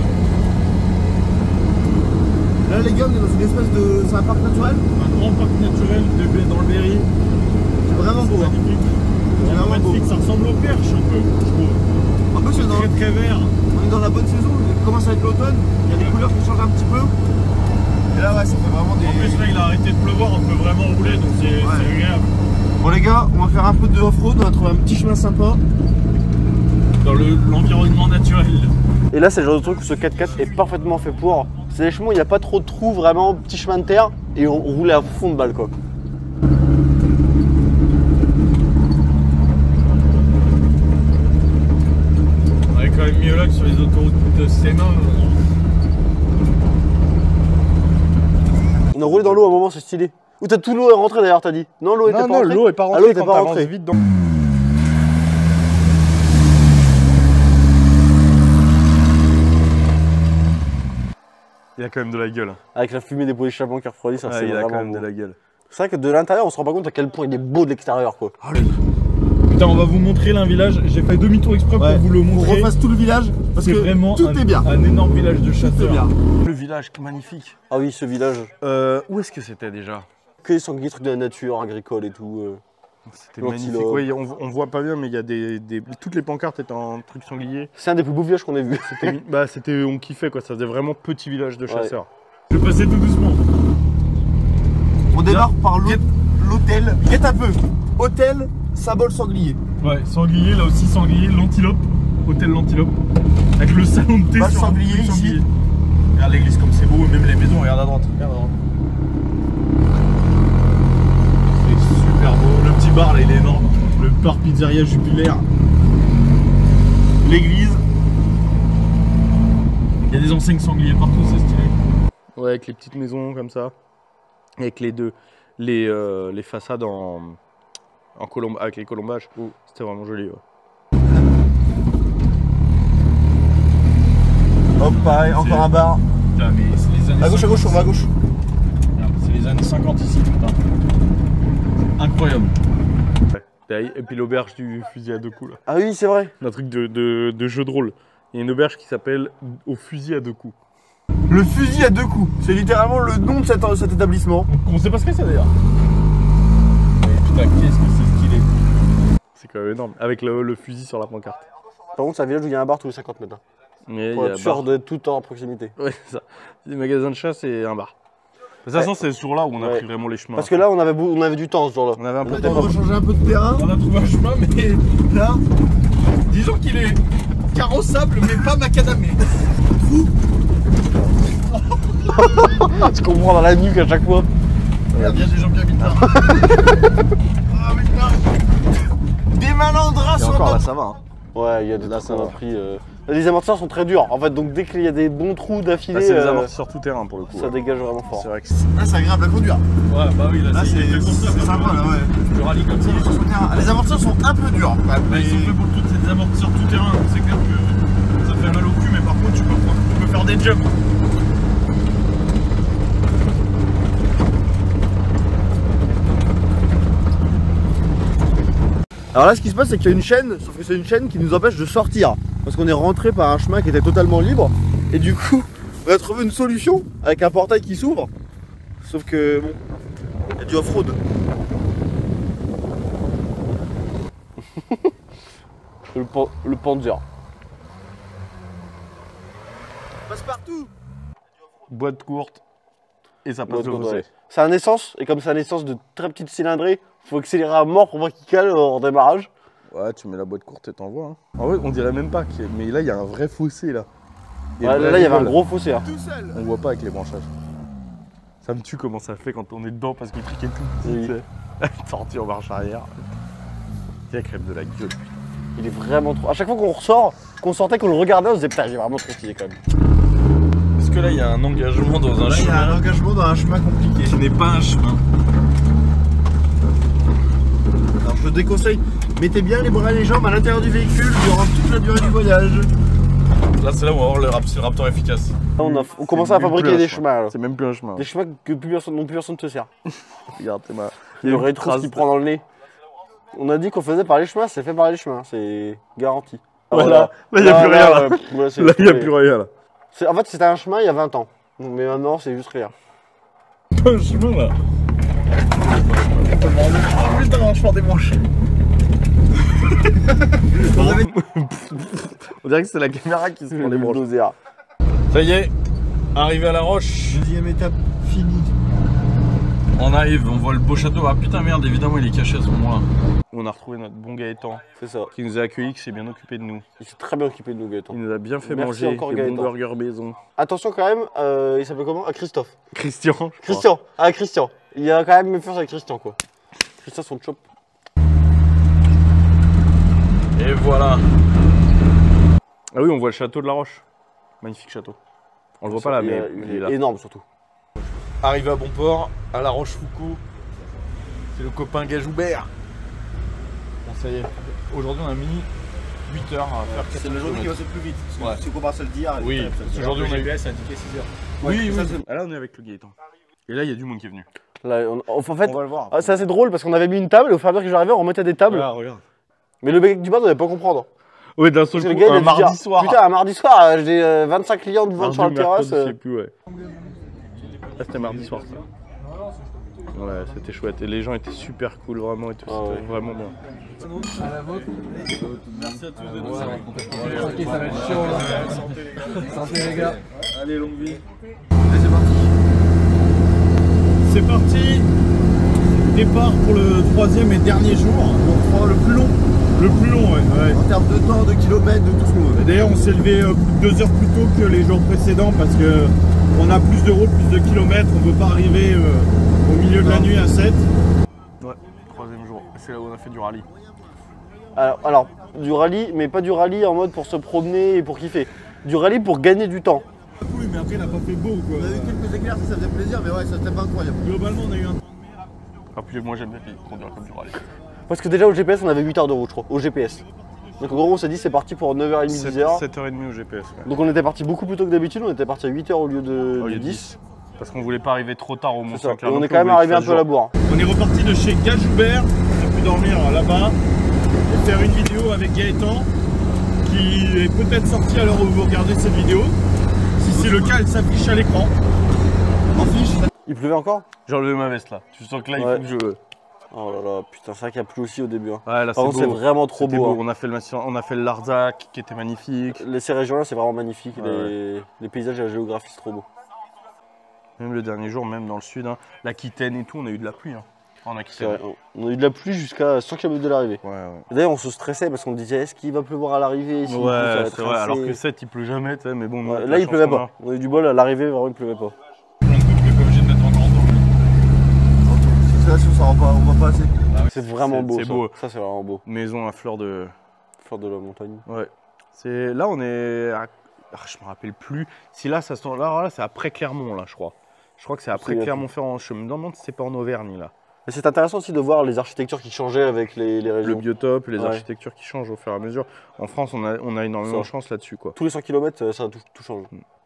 D: Là, les gars, on est dans une espèce de. C'est un parc naturel.
E: Un grand parc naturel dans le Berry.
D: C'est vraiment beau. Hein.
E: Magnifique.
D: C'est vraiment beau.
E: Magnifique, ça ressemble au Perche un peu, je trouve.
D: En plus,
E: Très vert.
D: on est dans la bonne saison. Il commence à être l'automne. Il y a des couleurs qui changent un petit peu. Et là, ouais, ça fait vraiment des.
E: En plus, là, il a arrêté de pleuvoir, on peut vraiment rouler, donc c'est agréable.
D: Bon, les gars, on va faire un peu de off-road. On va trouver un petit chemin sympa.
E: Dans l'environnement naturel.
B: Et là, c'est le genre de truc où ce 4x4 est parfaitement fait pour. C'est des chemins où il n'y a pas trop de trous, vraiment petit chemin de terre et on roulait à fond de balle quoi.
E: On est quand même mieux là que sur les autoroutes de Sénat.
B: On a roulé dans l'eau à un moment, c'est stylé. Ou t'as tout l'eau est rentrée d'ailleurs, t'as dit? Non, l'eau était pas rentrée.
A: l'eau est pas rentrée.
B: Ah, l'eau était
A: quand
B: pas
A: t'avances
B: rentrée.
A: vite dans. Il a quand même de la gueule.
B: Avec la fumée des pots d'échappement qui refroidit, ça c'est
A: il a
B: vraiment
A: quand même
B: beau.
A: de la gueule.
B: C'est vrai que de l'intérieur, on se rend pas compte à quel point il est beau de l'extérieur quoi.
E: Putain, on va vous montrer là un village. J'ai fait demi-tour exprès pour vous le
D: On
E: montrer.
D: refasse tout le village parce
E: C'est
D: que
E: vraiment
D: tout est bien.
E: un énorme village de
D: Tout est
E: chasseurs.
D: bien.
A: Le village, magnifique.
B: Ah oui, ce village.
A: Où est-ce que c'était déjà?
B: Que des sangliers, trucs de la nature, agricole et tout.
A: C'était
B: L'antilope.
A: magnifique. Oui, on voit pas bien, mais il y a toutes les pancartes étaient en truc sanglier.
B: C'est un des plus beaux villages qu'on ait vu.
A: On kiffait quoi. Ça faisait vraiment petit village de chasseurs.
E: Je vais passer tout doucement.
D: On démarre par l'hôtel. Guette un peu. Hôtel Sabol Sanglier.
E: Ouais, sanglier, là aussi sanglier, l'antilope. Hôtel l'antilope. Avec le salon de thé
D: Bah,
E: sur un
D: sanglier
E: truc
D: ici.
E: sanglier. Regarde l'église comme c'est beau, même les maisons, regarde à droite. Regarde à droite. C'est super beau. Le petit bar là, il est énorme. Le bar pizzeria Jupiler. L'église. Il y a des enseignes sangliers partout, c'est stylé.
A: Ouais, avec les petites maisons comme ça. Avec les façades avec les colombages. C'était vraiment joli. Ouais.
D: Hop, pareil, encore un bar.
E: Putain, mais c'est les années
D: À gauche, on va à gauche.
E: Regarde, c'est les années 50 ici, putain. Incroyable.
A: Et puis l'auberge du fusil à 2 coups là.
B: Ah oui, c'est vrai.
A: Un truc de jeu de rôle. Il y a une auberge qui s'appelle Au fusil à 2 coups.
D: Le fusil à 2 coups. C'est littéralement le nom de cet établissement.
E: On sait pas ce que c'est d'ailleurs. Mais putain, qu'est-ce que c'est stylé.
A: C'est quand même énorme. Avec le fusil sur la pancarte.
B: Par contre, c'est un village où il y a un bar tous les 50 mètres.
A: Mais
B: Pour
A: il y a
B: être sûr
A: bar.
B: d'être tout le temps à proximité.
A: Ouais, c'est ça. Des magasins de chasse et un bar. De toute façon, c'est ce jour-là où on a pris vraiment les chemins.
B: Parce que là, on avait du temps ce jour-là.
A: on avait un peu de
D: Peut-être on
A: temps.
D: va changer un peu de terrain.
E: On a trouvé un chemin, mais
D: Là,
E: disons qu'il est carrossable, mais pas macadamé.
B: Tu comprends dans la nuque à chaque fois.
E: Il y a des gens qui habitent là. Ah putain.
D: malandrins
A: Et
D: sur
A: encore là,
D: notre...
A: ça va. Hein.
B: Ouais, il y a des
A: Là,
B: trucs
A: ça
B: qu'on a
A: va.
B: pris. Les amortisseurs sont très durs. En fait, donc dès qu'il y a des bons trous d'affilée,
A: Là, c'est des amortisseurs tout terrain pour le coup.
B: ça dégage vraiment fort.
A: C'est vrai que
D: Là, c'est agréable à conduire.
E: Ouais, bah oui, là,
D: Là,
E: c'est
D: c'est
E: fait pour ça.
D: sympa, là, ouais.
E: Je rallye comme ça.
D: Les amortisseurs sont un peu durs.
E: Bah, ils sont faits pour toutes ces amortisseurs tout terrain. C'est clair que ça fait mal au cul, mais par contre, tu peux faire des jumps.
D: Alors là, ce qui se passe, c'est qu'il y a une chaîne, sauf que c'est une chaîne qui nous empêche de sortir. Parce qu'on est rentré par un chemin qui était totalement libre. Et du coup, on a trouvé une solution avec un portail qui s'ouvre. Sauf que, bon, il y a du off-road.
B: Le Panzer.
D: Passe partout.
A: boîte courte et ça passe le fossé.
B: C'est un essence, et comme c'est un essence de très petite cylindrée, faut accélérer à mort pour voir qu'il cale en démarrage.
A: Ouais, tu mets la boîte courte et t'envoies. Hein. En vrai, on dirait même pas qu'il y a... Mais là, il y a un vrai fossé là.
B: Ouais, là, il y avait un gros fossé. Hein.
D: Tout seul.
A: On voit pas avec les branchages. Ça me tue comment ça fait quand on est dedans parce qu'il triquait tout petit.
B: Oui.
A: Tu sais. Sorti en marche arrière. Tiens, crème de la gueule.
B: Il est vraiment trop. À chaque fois qu'on ressort, qu'on sortait, qu'on le regardait, on se disait putain, il est vraiment trop stylé quand même.
E: Est-ce que là, il y a un engagement dans un
D: Là, il y a
E: chemin
D: un engagement dans un chemin compliqué.
E: qui n'est pas un chemin?
D: Alors, je te déconseille, mettez bien les bras et les jambes à l'intérieur du véhicule durant toute la durée du voyage.
E: Là, c'est là où on va voir le Raptor efficace.
B: Là, on commençait à
A: même
B: fabriquer
A: plus un
B: des
A: chemin.
B: chemins. Là.
A: C'est même plus un chemin.
B: Des chemins que plus personne, dont plus personne te sert.
A: Regarde, c'est ma.
B: Le rétro qui prend dans le nez. On a dit qu'on faisait par les chemins, c'est fait par les chemins, c'est garanti.
A: Voilà. Là, il n'y a plus rien là. Là, il n'y a plus rien là.
B: En fait, c'était un chemin il y a 20 ans. Mais maintenant, c'est juste rien.
E: Pas un chemin là.
D: Putain, je prends des manches.
A: On dirait que c'est la caméra qui se prend les branches.
B: Bulldozer.
E: Ça y est, arrivé à la roche.
D: Deuxième étape finie.
E: On arrive, on voit le beau château. Ah putain, merde, évidemment, il est caché à ce moment-là.
A: On a retrouvé notre bon Gaëtan
B: C'est ça.
A: qui nous a accueillis, qui s'est bien occupé de nous.
B: Il s'est très bien occupé de nous, Gaëtan.
A: Il nous a bien fait
B: Merci
A: manger
B: encore,
A: des bons
B: Gaëtan.
A: burgers maison.
B: Attention quand même, il s'appelle comment? Ah, Christophe.
A: Christian. je crois.
B: Christian. Ah, Christian. Il y a quand même méfiance avec Christian, quoi. Christian, son chop.
E: Et voilà.
A: Ah oui, on voit le château de la Roche. Magnifique château. On le voit pas là, mais
B: il
A: il est là.
B: est énorme surtout.
E: Arrivé à bon port, à la Rochefoucauld. C'est le copain Gajoubert. Bon, ça y est. Aujourd'hui, on a mis 8 heures à faire 4
D: C'est le journée qui va se plus vite.
E: Ouais.
D: Si on commence à le dire.
E: Oui, aujourd'hui, on a eu.
D: GPS a indiqué 6 heures.
A: Oui, oui. Ah, là, on est avec le Gaëtan. Et là, il y a du monde qui est venu.
B: Là, en fait,
A: On va le voir.
B: c'est assez drôle parce qu'on avait mis une table et au fur et à mesure que j'arrivais, on remettait des tables.
A: Regarde.
B: Mais le mec du bar ne devait pas comprendre.
A: Ouais, d'un seul
B: Parce que
A: coup,
B: le gars, il a
A: un
B: dû
A: mardi
B: dire,
A: soir.
B: Putain, un mardi soir, j'ai 25 clients devant
A: Mardi
B: sur la
A: ou mercredi,
B: terrasse.
A: je sais plus, ouais. Ah, c'était mardi soir, ça. Ouais, c'était chouette. Et les gens étaient super cool, vraiment, et tout.
B: Ah
A: C'était
B: ouais.
A: vraiment bien.
E: Merci à tous d'être là.
F: Ok, ça va être chiant là. Santé les gars.
E: Allez, longue vie.
D: Allez, c'est parti.
E: C'est parti. Départ pour le 3e et dernier jour.
D: On prend le plus long
E: Le plus long, ouais.
D: en termes de temps, de kilomètres, de tout ce qu'on veut.
E: Et d'ailleurs, on s'est levé 2 heures plus tôt que les jours précédents parce que on a plus de routes, plus de kilomètres. On ne peut pas arriver au milieu de la nuit à 7.
A: Ouais, 3e jour. C'est là où on a fait du rallye.
B: Alors, du rallye, mais pas du rallye en mode pour se promener et pour kiffer. Du rallye pour gagner du temps.
E: Oui, mais après, il n'a pas fait beau, quoi.
D: On a eu quelques éclairs, ça faisait plaisir, mais ouais, ça c'était pas incroyable.
E: Globalement, on a eu un.
A: Ah, puis moi, j'aime bien conduire comme du rallye.
B: Parce que déjà au GPS, on avait 8 heures de route, je crois, au GPS. Donc en gros, on s'est dit c'est parti pour 9h30, 10h.
A: 7h30 au GPS, ouais.
B: Donc on était parti beaucoup plus tôt que d'habitude, on était parti à 8h au lieu de
A: Oh, il y a
B: 10.
A: Parce qu'on voulait pas arriver trop tard au
B: C'est ça.
A: Mont-Saint-Clair.
B: Et on
A: non
B: est
A: plus,
B: quand même
A: voulait
B: arrivé
A: qu'il
B: un
A: fasse
B: peu à la
A: jour.
B: bourre.
E: On est reparti de chez Gajoubert. On a pu dormir là-bas et faire une vidéo avec Gaëtan qui est peut-être sortie à l'heure où vous regardez cette vidéo. Si c'est le cas, elle s'affiche à l'écran.
D: En fiche.
B: Il pleuvait encore?
A: J'ai enlevé ma veste là. Tu sens que là, il
B: Ouais.
A: faut que je.
B: Oh là là, putain, c'est vrai qu'il y a plu aussi au début. Hein.
A: Ouais, là,
B: Par contre, c'est
A: beau.
B: vraiment trop
A: C'était
B: beau. hein.
A: On a fait le Larzac qui était magnifique.
B: Ces régions-là, c'est vraiment magnifique.
A: Ouais.
B: Les paysages et la géographie, c'est trop beau.
A: Même le dernier jour, même dans le sud, hein, l'Aquitaine et tout, on a eu de la pluie. Hein, en
B: C'est
A: Aquitaine.
B: vrai, on a eu de la pluie jusqu'à 100 km de l'arrivée.
A: Ouais, ouais.
B: D'ailleurs, on se stressait parce qu'on disait est-ce qu'il va pleuvoir à l'arrivée? S'il pleut, ça va
A: Ouais,
B: être
A: c'est vrai.
B: assez-
A: Alors que 7, il pleut jamais, tu sais, mais bon. nous,
B: Ouais,
A: avec
B: là,
A: la
B: il pleuvait
A: chance qu'on
B: pas. On a eu du bol, à l'arrivée, vraiment, il pleuvait pas.
E: Plein de trucs que t'es pas obligé de mettre en grand temps.
D: C'est là si on va pas assez.
B: C'est vraiment beau.
A: C'est beau.
B: Ça, c'est vraiment beau.
A: Maison à fleur de...
B: Fleur de la montagne.
A: Ouais. Là, on est... je me rappelle plus. Si là, ça se... là c'est après Clermont, là, je crois. Je crois que c'est après Clermont-Ferrand. Je me demande si c'est pas en Auvergne, là.
B: Mais c'est intéressant aussi de voir les architectures qui changeaient avec les régions.
A: Le biotope, les architectures qui changent au fur et à mesure. En France, on a énormément de chance là-dessus, quoi.
B: Tous les 100 km, ça tout change.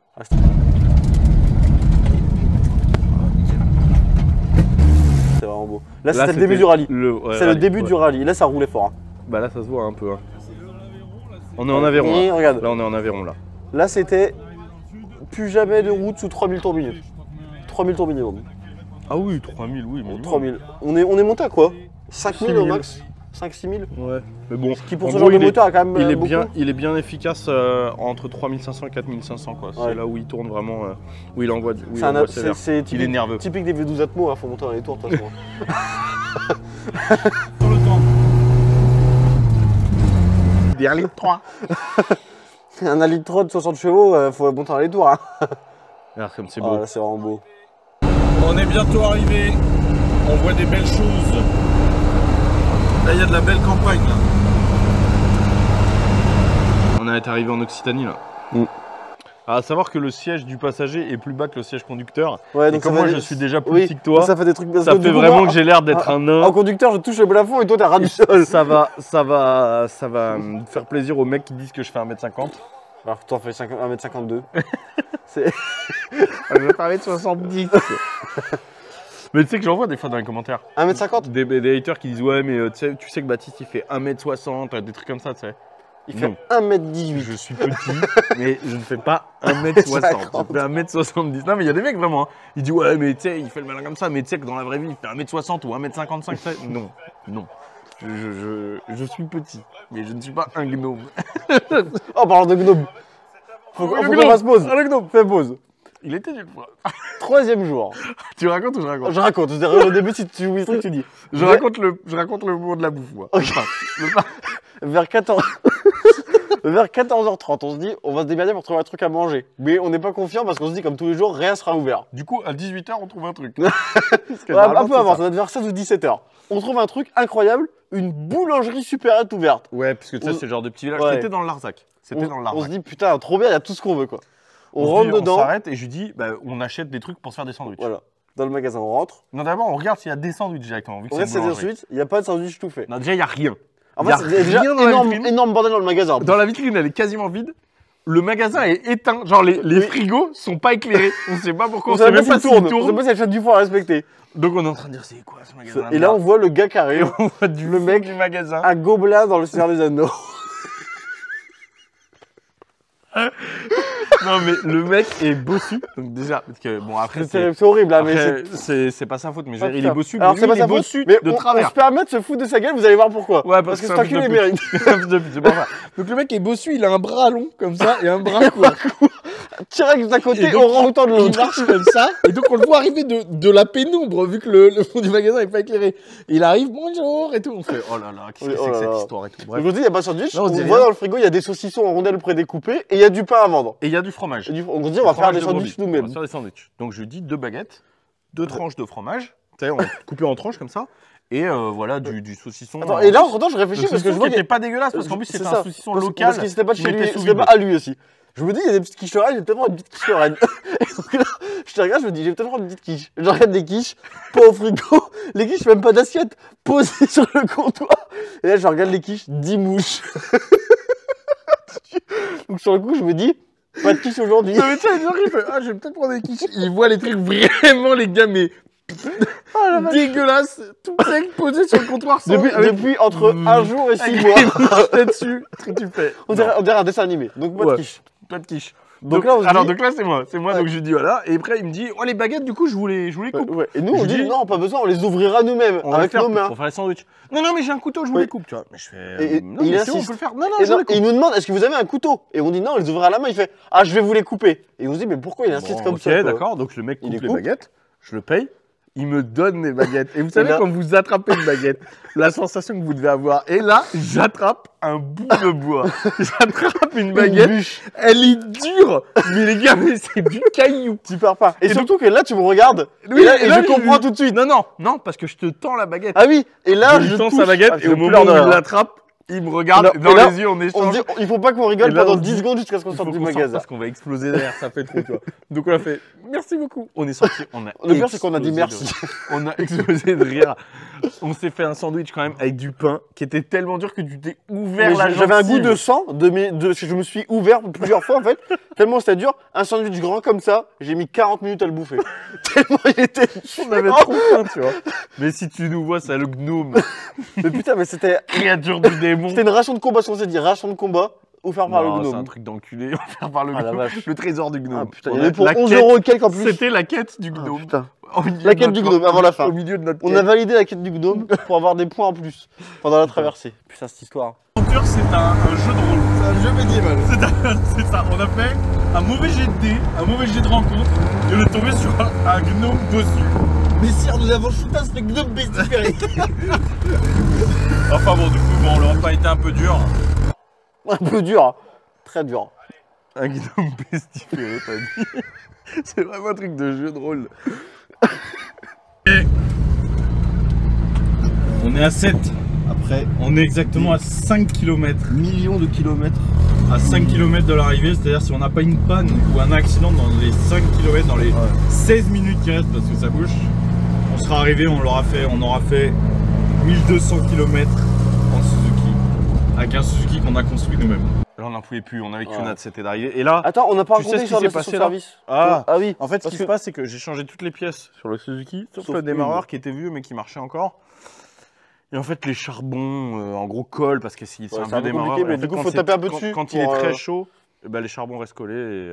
B: C'est vraiment beau. Là, c'était le début du rallye. C'est le début du rallye. Là, ça roulait fort. Hein.
A: Bah là, ça se voit un peu. Hein. On est en Aveyron. Là.
B: Regarde.
A: Là, on est en Aveyron, là.
B: Là, c'était plus jamais de route sous 3000 tours minute. 3000 tours minimum.
A: Ah oui, 3000, oui. Mais
B: 3000. On est monté à quoi 5000 au max 5-6 000.
A: Ouais. Mais bon,
B: ce qui pour ce genre de moteur a quand même
A: il est bien efficace entre 3500 et 4500, quoi. C'est là où il tourne vraiment, où il envoie sévère. Il est nerveux.
B: Typique des V12 Atmo, hein, faut monter dans les tours de toute façon.
E: Sur le temps.
A: Des 1,3 litre.
B: Un 1,3 litre de 60 chevaux, faut monter dans les tours. Hein.
A: Regarde comme c'est beau.
B: Là, c'est vraiment beau.
E: On est bientôt arrivé. On voit des belles choses. Là, il y a de la belle campagne. Là.
A: On est arrivé en Occitanie, là. À savoir que le siège du passager est plus bas que le siège conducteur. Ouais, donc comme moi, je suis déjà plus petit que toi.
B: Ça fait des trucs.
A: Ça fait vraiment que j'ai l'air d'être un nain.
B: En conducteur, je touche le plafond et toi, t'es ras du sol.
A: Ça va faire plaisir aux mecs qui disent que je fais 1m50.
B: Alors que toi, fais 1m52.
A: Je vais faire 1m70. Mais tu sais que j'en vois des fois dans les commentaires.
B: 1m50
A: des haters qui disent ouais mais tu sais que Baptiste il fait 1m60, des trucs comme ça, tu sais.
B: Il fait 1m18.
A: Je suis petit, mais je ne fais pas 1m60. Je fais 1m70. Non mais il y a des mecs vraiment, hein. Ils disent ouais mais tu sais, il fait le malin comme ça, mais tu sais que dans la vraie vie il fait 1m60 ou 1m55, non, non. Je suis petit, mais je ne suis pas un gnome.
B: Oh, parlant de gnome. Faut qu'on fasse pause.
A: Ah, le gnome,
B: fais pause.
A: Il était une fois.
B: 3e jour.
A: Tu racontes ou je raconte?
B: Je raconte. Au début, si tu oublies le truc, tu dis.
A: Je raconte le moment de la bouffe, moi.
B: Okay. Vers 14h30, on se dit, on va se démerder pour trouver un truc à manger. Mais on n'est pas confiant parce qu'on se dit, comme tous les jours, rien sera ouvert.
A: Du coup, à 18h, on trouve un truc.
B: Un peu avant, ça doit être vers 16 ou 17h. On trouve un truc incroyable, une boulangerie supérette ouverte.
A: Ouais, parce que tu sais, c'est le genre de petit village. C'était dans le Larzac.
B: On se dit, putain, trop bien, il y a tout ce qu'on veut, quoi. On rentre dedans.
A: On s'arrête et je lui dis, bah, on achète des trucs pour se faire des sandwichs.
B: Voilà. Dans le magasin, on rentre.
A: Non, d'abord, on regarde s'il y a des sandwichs directement.
B: On regarde s'il y a des sandwichs, il n'y a pas de sandwich tout fait.
A: Non, déjà, il n'y a rien.
B: En fait, il y a déjà énorme bordel dans le magasin.
A: Dans la vitrine, elle est quasiment vide. Le magasin est éteint. Genre, les frigos sont pas éclairés. On sait pas pourquoi. On sait même pas s'il tourne.
B: On sait pas s'il y a le chat du four à respecter.
A: Donc, on est en train de dire, c'est quoi ce magasin?
B: Et là, on voit le gars qui arrive.
A: On voit le mec du magasin.
B: Un gobelin dans le Seigneur des Anneaux.
A: Non mais le mec est bossu, donc déjà, parce que bon après
B: c'est horrible, hein, mais
A: c'est pas sa faute, mais il est bossu,
B: alors c'est pas sa faute, mais
A: de travers.
B: On se permet de se foutre de sa gueule, vous allez voir pourquoi.
A: Ouais, parce que
B: c'est un cul les mérite.
A: Donc le mec est bossu, il a un bras long comme ça et un bras court.
B: T-Rex d'un côté, orang-outan de l'autre.
A: Il marche comme ça, et donc on le voit arriver de la pénombre vu que le fond du magasin est pas éclairé. Il arrive, bonjour et tout, on fait oh là là, qu'est-ce que c'est que cette histoire et tout.
B: Je vous dis, il y a pas de sandwich, on voit dans le frigo, il y a des saucissons en rondelles prédécoupées et il y a du pain à vendre.
A: Et il y a du fromage.
B: On se dit, on va faire des sandwichs nous-mêmes.
A: On va faire des sandwichs. Donc je lui dis 2 baguettes, 2 tranches de fromage, tu sais, on coupé en tranches comme ça, et voilà du saucisson.
B: Attends, et là, en temps, je réfléchis parce que je vois
A: qu'il était pas dégueulasse, parce qu'en plus c'était un saucisson local.
B: Parce que c'était pas de chez lui, c'était pas à lui aussi. Je me dis, il y a des petites quiches Lorraine, je vais peut-être prendre une petite quiche Lorraine. Et donc là, je te regarde, je me dis, je vais peut-être prendre une petite quiche. Je regarde des quiches, pas au frigo, les quiches, même pas d'assiette, posées sur le comptoir. Et là, je regarde les quiches, 10 mouches. Donc sur le coup, je me dis, pas de quiche aujourd'hui.
A: Non mais tu sais, il fait, ah, je vais peut-être prendre des quiches. Il voit les trucs vraiment, les gars, mais dégueulasse, tout sec, posé sur le comptoir.
B: Depuis entre un jour et 6 mois.
A: Là-dessus, tu fais.
B: On dirait un dessin animé, donc pas de quiche.
A: Pas de quiche.
B: Donc là,
A: c'est moi. Donc je lui dis voilà. Et après, il me dit, oh, les baguettes, du coup, je vous les coupe.
B: Ouais. Et nous, on dit, non, pas besoin, on les ouvrira nous-mêmes, avec nos mains.
A: Pour faire les sandwichs. Non, mais j'ai un couteau, je vous les coupe, tu vois. Mais je fais.
B: Non, mais
A: c'est bon, on peut le faire. Non,
B: et il nous demande, est-ce que vous avez un couteau? Et on dit, non, on les ouvrira à la main. Il fait, ah, je vais vous les couper. Et on se dit, mais pourquoi il insiste comme ça?
A: Ok, d'accord. Donc le mec coupe les baguettes, je le paye. il me donne des baguettes. Et vous savez,
B: là...
A: quand vous attrapez une baguette, la sensation que vous devez avoir. Et là, j'attrape un bout de bois. J'attrape une baguette. Elle est dure. Mais les gars, mais c'est du caillou.
B: Tu pars pas. Et surtout
A: donc...
B: que là, tu me regardes.
A: Oui,
B: et là, je comprends tout de suite.
A: Non, parce que je te tends la baguette.
B: Ah oui, et là,
A: je tends sa baguette et au moment où il l'attrape, il me regarde dans les yeux, on échange.
B: Il faut pas qu'on rigole pendant 10 secondes jusqu'à ce qu'on sorte du magasin.
A: Parce qu'on va exploser derrière, ça fait trop, tu vois. Donc on a fait merci beaucoup. On est sorti,
B: Le pire, c'est qu'on a dit merci.
A: On a explosé de rire. On s'est fait un sandwich quand même avec du pain qui était tellement dur que tu t'es ouvert la gencive.
B: J'avais un goût de sang, je me suis ouvert plusieurs fois en fait. Tellement c'était dur. Un sandwich grand comme ça, j'ai mis 40 minutes à le bouffer. Tellement il était...
A: On avait trop faim, tu vois. Mais si tu nous vois, c'est le gnome.
B: Mais putain, mais c'était...
A: Créature du démon.
B: C'était une ration de combat, ce qu'on s'est dit. Ration de combat, offert par le gnome.
A: C'est un truc d'enculé, offert par le gnome. Le trésor du gnome.
B: Ah, putain, il y avait pour 11 € et quelques en plus.
A: C'était la quête du gnome.
B: Putain. La quête du gnome avant la fin.
A: Au milieu de notre quête.
B: On a validé la quête du gnome pour avoir des points en plus pendant la traversée. Putain, cette histoire.
E: L'aventure, c'est un jeu de rôle.
D: C'est un jeu médiéval.
E: C'est ça. On a fait un mauvais jet de dés, un mauvais jet de rencontre, et on est tombé sur un gnome bossu.
D: Messire, nous avons shooté ce gnome pestiféré.
E: Enfin bon, du coup, bon, le repas était un peu dur.
B: Un peu dur. Très dur.
A: Un gnome pestiféré, t'as dit. C'est vraiment un truc de jeu de rôle.
E: Et on est à 7. Après, on est exactement à 5 km.
D: Millions de kilomètres.
E: À 5 km de l'arrivée, c'est-à-dire si on n'a pas une panne ou un accident dans les 5 km, dans les 16 minutes qui restent parce que ça bouge, on sera arrivé, on aura fait 1200 km en Suzuki. Avec un Suzuki qu'on a construit nous-mêmes.
A: Là, on n'en pouvait plus, on avait qu'une hâte, c'était d'arriver. Et là,
B: attends, on n'a pas
A: tu sais
B: raconté
A: ce
B: sur
A: qui
B: la
A: s'est
B: station de
A: passé là
B: service.
A: Ah
B: oui.
A: En fait, ce qui se passe, c'est que j'ai changé toutes les pièces sur le Suzuki, sauf le démarreur qui était vieux mais qui marchait encore. Et en fait, les charbons, en gros, collent parce que c'est un vieux démarreur.
B: Mais du coup, il faut taper un peu dessus.
A: Quand il est très chaud, les charbons restent collés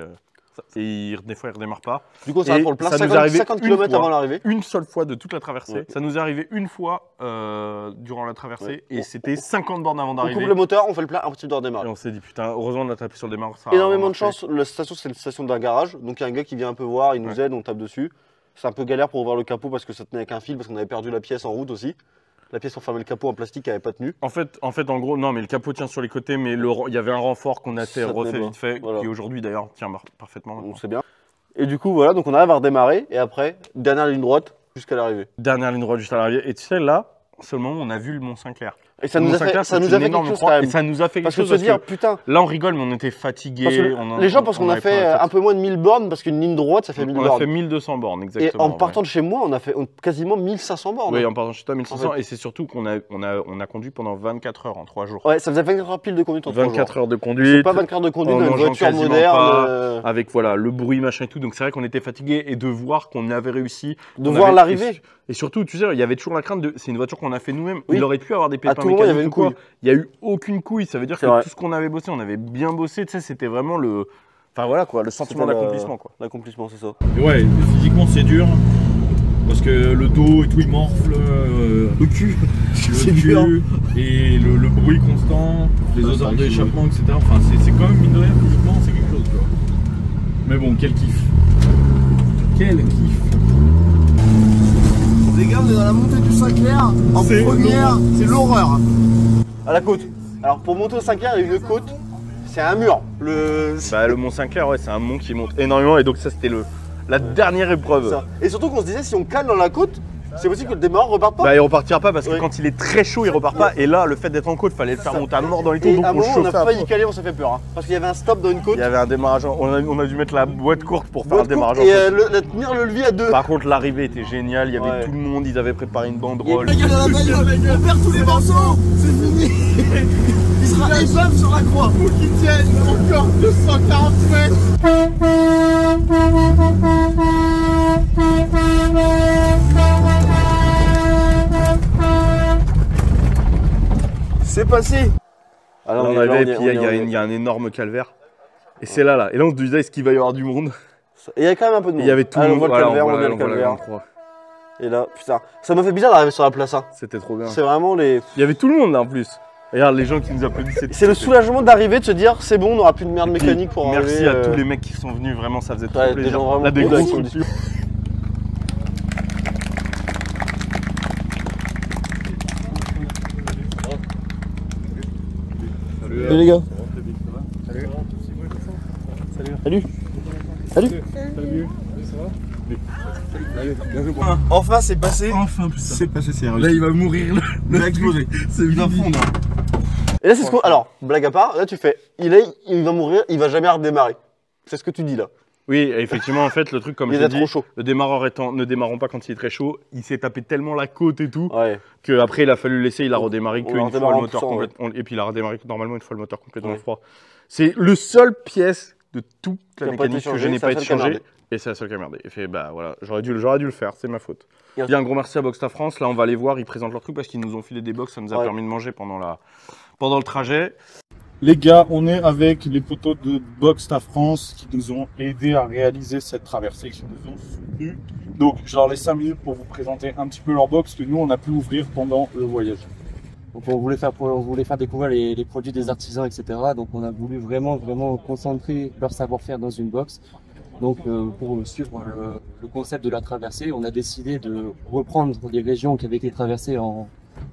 A: et des fois, ils ne redémarrent pas.
B: Du coup, ça va pour le plein 50 km avant l'arrivée.
A: Une seule fois de toute la traversée. Ouais. Ça nous est arrivé une fois durant la traversée et c'était 50 bornes avant d'arriver.
B: On coupe le moteur, on fait le plein, un petit peu de redémarrer.
A: Et on s'est dit, putain, heureusement, on a tapé sur le démarreur.
B: Énormément de chance. La station, c'est une station d'un garage. Donc, il y a un gars qui vient un peu voir, il nous aide, on tape dessus. C'est un peu galère pour ouvrir le capot parce que ça tenait avec un fil, parce qu'on avait perdu la pièce en route aussi. La pièce pour fermer le capot en plastique qui n'avait pas tenu. En fait,
A: en gros, non, mais le capot tient sur les côtés, mais il y avait un renfort qu'on a refait vite fait, qui aujourd'hui d'ailleurs tient parfaitement.
B: On sait bien. Et du coup, voilà, donc on arrive à redémarrer, et après, dernière ligne droite jusqu'à l'arrivée.
A: Dernière ligne droite jusqu'à l'arrivée. Et tu sais, là, seulement, on a vu le Mont Saint-Clair.
B: Et ça nous a fait quelque chose quand même.
A: Et ça nous a fait quelque chose.
B: Parce que se dire, putain.
A: Là, on rigole, mais on était fatigués.
B: Les gens pensent qu'on a fait un peu moins de 1000 bornes, parce qu'une ligne droite, ça fait 1000 bornes.
A: On a fait 1200 bornes, exactement.
B: Et en partant de chez moi, on a fait quasiment 1500 bornes.
A: Oui, en partant de chez toi, 1500. Et c'est surtout qu'on a conduit pendant 24 heures en 3 jours.
B: Ouais, ça faisait 24 heures pile de conduite en 3 jours.
A: 24 heures de conduite.
B: C'est pas 24 heures de conduite dans une voiture moderne.
A: Avec voilà, le bruit, machin et tout. Donc c'est vrai qu'on était fatigués et de voir qu'on avait réussi.
B: De voir l'arrivée.
A: Et surtout, tu sais, il y avait toujours la crainte de. C'est une voiture qu'on a fait nous-mêmes.
B: Oui.
A: Il aurait pu avoir des pépins mécaniques ou quoi. Il n'y a eu aucune couille. Ça veut dire que tout ce qu'on avait bossé, on avait bien bossé. Tu sais, c'était vraiment le. Enfin voilà quoi, le sentiment d'accomplissement quoi.
B: L'accomplissement, c'est ça.
E: Et ouais, physiquement c'est dur. Parce que le dos et tout il morfle. Le cul. Le cul. Et le bruit constant. Les odeurs d'échappement, etc. Enfin, c'est quand même, mine de rien, physiquement, c'est quelque chose, tu vois. Mais bon, quel kiff. Quel kiff.
D: Les gars, on est dans la montée du Saint-Clair, en première, c'est l'horreur.
B: À la côte. Alors pour monter au Saint-Clair, il y a une côte, c'est un mur.
A: Le Mont Saint-Clair, ouais, c'est un mont qui monte énormément et donc ça c'était la dernière épreuve.
B: Ça. Et surtout qu'on se disait, si on cale dans la côte, c'est possible que le démarreur reparte pas.
A: Bah il repartira pas parce que quand il est très chaud, il repart pas. Et là, le fait d'être en côte, fallait le faire monter à mort dans les tours.
B: Et à un moment, on a failli caler, on s'est fait peur. Hein, parce qu'il y avait un stop dans une côte.
A: Il y avait un démarrage, on a dû mettre la boîte courte pour faire un démarrage en
B: côte. Et tenir le levier à 2.
A: Par contre, l'arrivée était géniale, il y avait tout le monde, ils avaient préparé une banderole.
D: On perd tous les morceaux, c'est fini. Il sera épave sur la croix. Faut qu'il tienne encore 240 mètres. C'est passé.
A: Alors on arrivait et puis il y a un énorme calvaire. Et c'est là. Et là on se disait est-ce qu'il va y avoir du monde?
B: Et il y a quand même un peu de monde.
A: Il y avait tout le monde.
B: On voit le calvaire, on voit le calvaire. Et là, putain, ça m'a fait bizarre d'arriver sur la place. Hein.
A: C'était trop bien.
B: C'est vraiment les...
A: Il y avait tout le monde là en plus. Regarde les gens qui nous applaudissaient.
B: C'est le soulagement d'arriver, de se dire c'est bon, on n'aura plus de merde mécanique pour arriver.
A: Merci à tous les mecs qui sont venus, vraiment ça faisait trop plaisir.
B: Des gens vraiment
A: là, des
B: cool,
A: gros coups.
B: Salut les gars. Salut.
D: Enfin, c'est passé.
E: Enfin, putain.
D: C'est passé, c'est réussi.
E: Là, il va mourir.
D: Il va exploser.
E: Il va fondre.
B: Et là, c'est ce qu'on. Alors, blague à part, là, tu fais. Il va mourir, il va jamais redémarrer. C'est ce que tu dis là.
A: Oui, effectivement, en fait, le truc, comme je
B: Il
A: l'ai
B: est
A: dit,
B: trop chaud.
A: le démarreur étant, ne démarrons pas quand il est très chaud, il s'est tapé tellement la côte et tout,
B: Ouais.
A: qu'après, il a fallu laisser, il a redémarré
B: On
A: qu'une
B: l'a
A: fois
B: redémarré
A: le
B: en
A: moteur
B: poussant,
A: complètement. Et puis, il a redémarré normalement une fois le moteur complètement
B: Ouais.
A: froid. C'est le seul pièce de toute la
B: Qui a pas été
A: mécanique que je
B: changée,
A: n'ai
B: c'est
A: pas
B: la
A: été
B: seule qui a
A: changée.
B: merdé.
A: Et c'est la seule qui a merdé. Et fait, bah voilà, j'aurais dû le faire, c'est ma faute.
B: Et
A: Bien, un gros merci à Boxta France. Là, on va aller voir, ils présentent leur truc parce qu'ils nous ont filé des box, ça nous a
B: Ouais.
A: permis de manger pendant le trajet.
C: Les gars, on est avec les potos de Boxta France qui nous ont aidés à réaliser cette traversée, qui nous ont soutenus. Donc, je leur laisse 5 minutes pour vous présenter un petit peu leur box que nous, on a pu ouvrir pendant le voyage.
F: Donc on voulait faire découvrir les produits des artisans, etc. Donc on a voulu vraiment concentrer leur savoir-faire dans une box. Donc pour suivre le concept de la traversée, on a décidé de reprendre des régions qui avaient été traversées en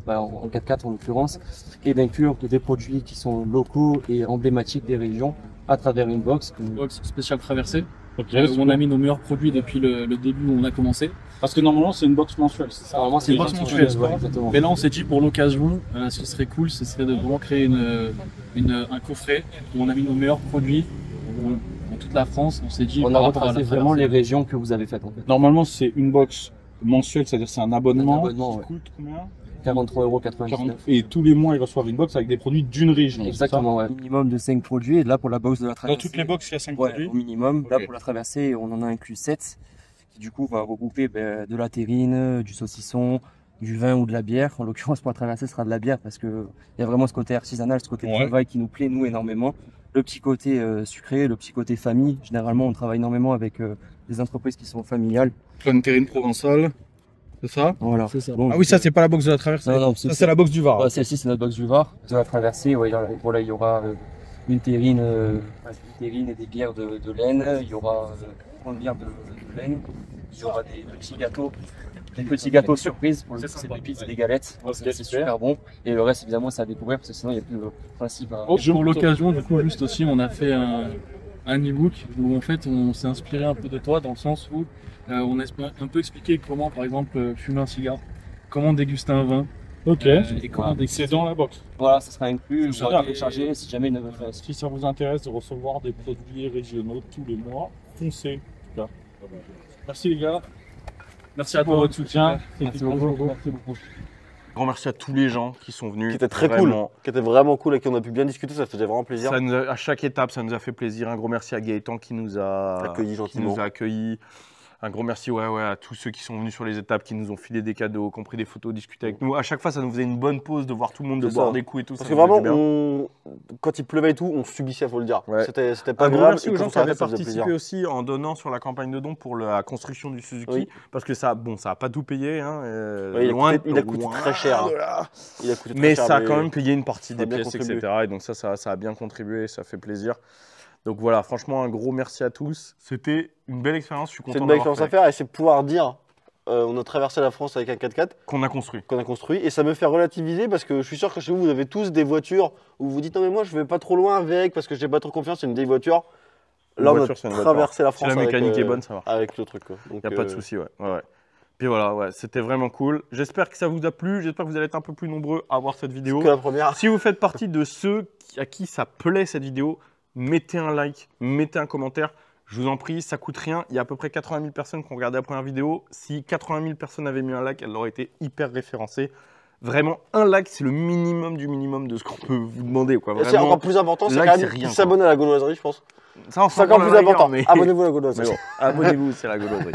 F: 4x4 en l'occurrence, et d'inclure des produits qui sont locaux et emblématiques des régions à travers une box.
G: Box spéciale traversée,
C: Okay,
G: où on a mis nos meilleurs produits depuis le début où on a commensé.
C: Parce que normalement, c'est une box mensuelle, c'est ça?
G: Normalement c'est une box mensuelle,
F: ouais, exactement.
G: mais là on s'est dit pour l'occasion, ce qui serait cool, ce serait de vraiment créer un coffret où on a mis nos meilleurs produits dans toute la France. On s'est dit
F: On a
G: par rapport à
F: retracé
G: la
F: vraiment les
G: traversée.
F: régions que vous avez faites en fait.
C: Normalement, c'est une box mensuelle, c'est-à-dire c'est un abonnement,
F: Un abonnement,
C: qui
F: ouais.
C: coûte combien?
F: 43,99 €.
C: Et tous les mois, ils reçoivent une box avec des produits d'une région. c'est ça?
F: Exactement, ouais. Minimum de 5 produits. Et là, pour la box de la
C: Dans
F: traversée.
C: toutes les box, il y a 5
F: Ouais,
C: produits.
F: au minimum.
C: Ok.
F: Là, pour la traversée, on en a inclus 7, qui du coup va regrouper de la terrine, du saucisson, du vin ou de la bière. En l'occurrence, pour la traversée, ce sera de la bière parce que il y a vraiment ce côté artisanal, ce côté
C: Ouais.
F: travail qui nous plaît, nous, énormément. Le petit côté sucré, le petit côté famille. Généralement, on travaille énormément avec des entreprises qui sont familiales.
E: Pleine terrine provençale. C'est ça?
F: Voilà.
G: C'est ça.
F: Donc,
E: Ah oui, ça c'est pas la box de la traversée.
F: Non, non,
E: Ça c'est la box du Var.
F: ouais, celle-ci, c'est notre box du Var. De la traversée, ouais, voilà, il y aura une terrine et des bières de laine. Il y aura une bière de laine. Il y aura des petits gâteaux surprises. Pour le coup, c'est des pizzas et des galettes.
C: Ok,
F: C'est
C: super.
F: super bon. Et le reste, évidemment, c'est à découvrir parce que sinon, il n'y a plus de principe à.
G: Et pour l'occasion, du coup, juste aussi, on a fait un e-book où en fait on s'est inspiré un peu de toi dans le sens où on a un peu expliqué comment, par exemple, fumer un cigare, comment déguster un vin.
C: Ok.
G: Et comment déguster.
C: C'est dans la box.
F: Voilà, ça sera inclus.
C: C'est
F: Vous
C: bien.
F: pourrez télécharger si jamais il ne veut pas.
C: Si ça vous intéresse de recevoir des produits régionaux tous les mois, foncez. En tout cas. Merci les gars.
G: Merci à
C: Pour
G: toi.
C: votre soutien.
F: Merci beaucoup. Merci beaucoup.
A: Grand merci à tous les gens qui sont venus.
B: Qui était très
A: Vraiment.
B: cool, qui était vraiment cool et qui on a pu bien discuter, ça faisait vraiment plaisir.
A: Ça nous a- à chaque étape, ça nous a fait plaisir. Un gros merci à Gaëtan qui nous a
B: Accueillis gentiment.
A: accueillis. Un gros merci à tous ceux qui sont venus sur les étapes, qui nous ont filé des cadeaux, qui ont pris des photos, discuté avec nous. À chaque fois, ça nous faisait une bonne pause de voir tout le monde, de
B: C'est
A: boire
B: ça.
A: des coups et tout.
B: Parce
A: ça
B: que
A: nous faisait
B: vraiment,
A: du bien.
B: quand il pleuvait et tout, on subissait, faut le dire.
A: Ouais.
B: C'était pas
A: Un gros
B: grave.
A: merci
B: et
A: aux
B: quand
A: gens
B: on
A: qui avaient
B: s'arrêtait, ça faisait
A: participé
B: plaisir.
A: aussi en donnant sur la campagne de dons pour la construction du Suzuki.
B: Oui.
A: Parce que ça a pas tout payé. Hein,
B: Ouais, il a coûté
A: loin
B: très cher, hein.
A: de là.
B: Il a coûté très
A: Mais
B: cher,
A: ça a quand même payé une partie
B: ça a
A: des
B: bien
A: pièces,
B: contribué.
A: etc. Et donc ça a bien contribué, ça fait plaisir. Donc voilà, franchement, un gros merci à tous. C'était une belle expérience, je suis content
B: C'est une belle
A: d'avoir
B: expérience à
A: fait,
B: faire et c'est pouvoir dire on a traversé la France avec un 4x4
A: qu'on a construit.
B: qu'on a construit et ça me fait relativiser parce que je suis sûr que chez vous, vous avez tous des voitures où vous vous dites non mais moi je vais pas trop loin avec parce que j'ai pas trop confiance, c'est une vieille voiture. Là
A: Une
B: on a
A: voiture, c'est une voiture.
B: traversé la
A: Si
B: France
A: la mécanique
B: avec,
A: est bonne, ça marche.
B: avec le truc. Quoi. Donc,
A: Il n'y a pas de souci, ouais. Puis voilà, c'était vraiment cool. J'espère que ça vous a plu. J'espère que vous allez être un peu plus nombreux à voir cette vidéo.
B: que la première.
A: Si vous faites partie de ceux à qui ça plaît cette vidéo, mettez un like, mettez un commentaire. Je vous en prie, ça coûte rien. Il y a à peu près 80 000 personnes qui ont regardé la première vidéo. Si 80 000 personnes avaient mis un like, elle aurait été hyper référencée. Vraiment, un like, c'est le minimum du minimum de ce qu'on peut vous demander. Quoi.
B: Et c'est
A: Vraiment,
B: encore plus important, c'est
A: like,
B: quand
A: c'est
B: même
A: rien,
B: qu'ils
A: quoi.
B: s'abonnent à la gauloiserie, je pense.
A: ça, on
B: C'est
A: s'en
B: encore
A: prend
B: plus
A: la rigueur,
B: important.
A: mais-
B: Abonnez-vous à la
A: mais
B: gauloiserie.
A: bon, abonnez-vous, c'est la gauloiserie.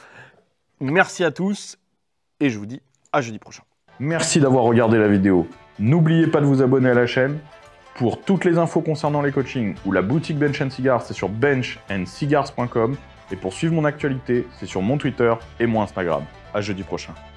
A: Merci à tous et je vous dis à jeudi prochain. Merci d'avoir regardé la vidéo. N'oubliez pas de vous abonner à la chaîne. Pour toutes les infos concernant les coachings ou la boutique Bench & Cigars, c'est sur benchandcigars.com. Et pour suivre mon actualité, c'est sur mon Twitter et mon Instagram. À jeudi prochain.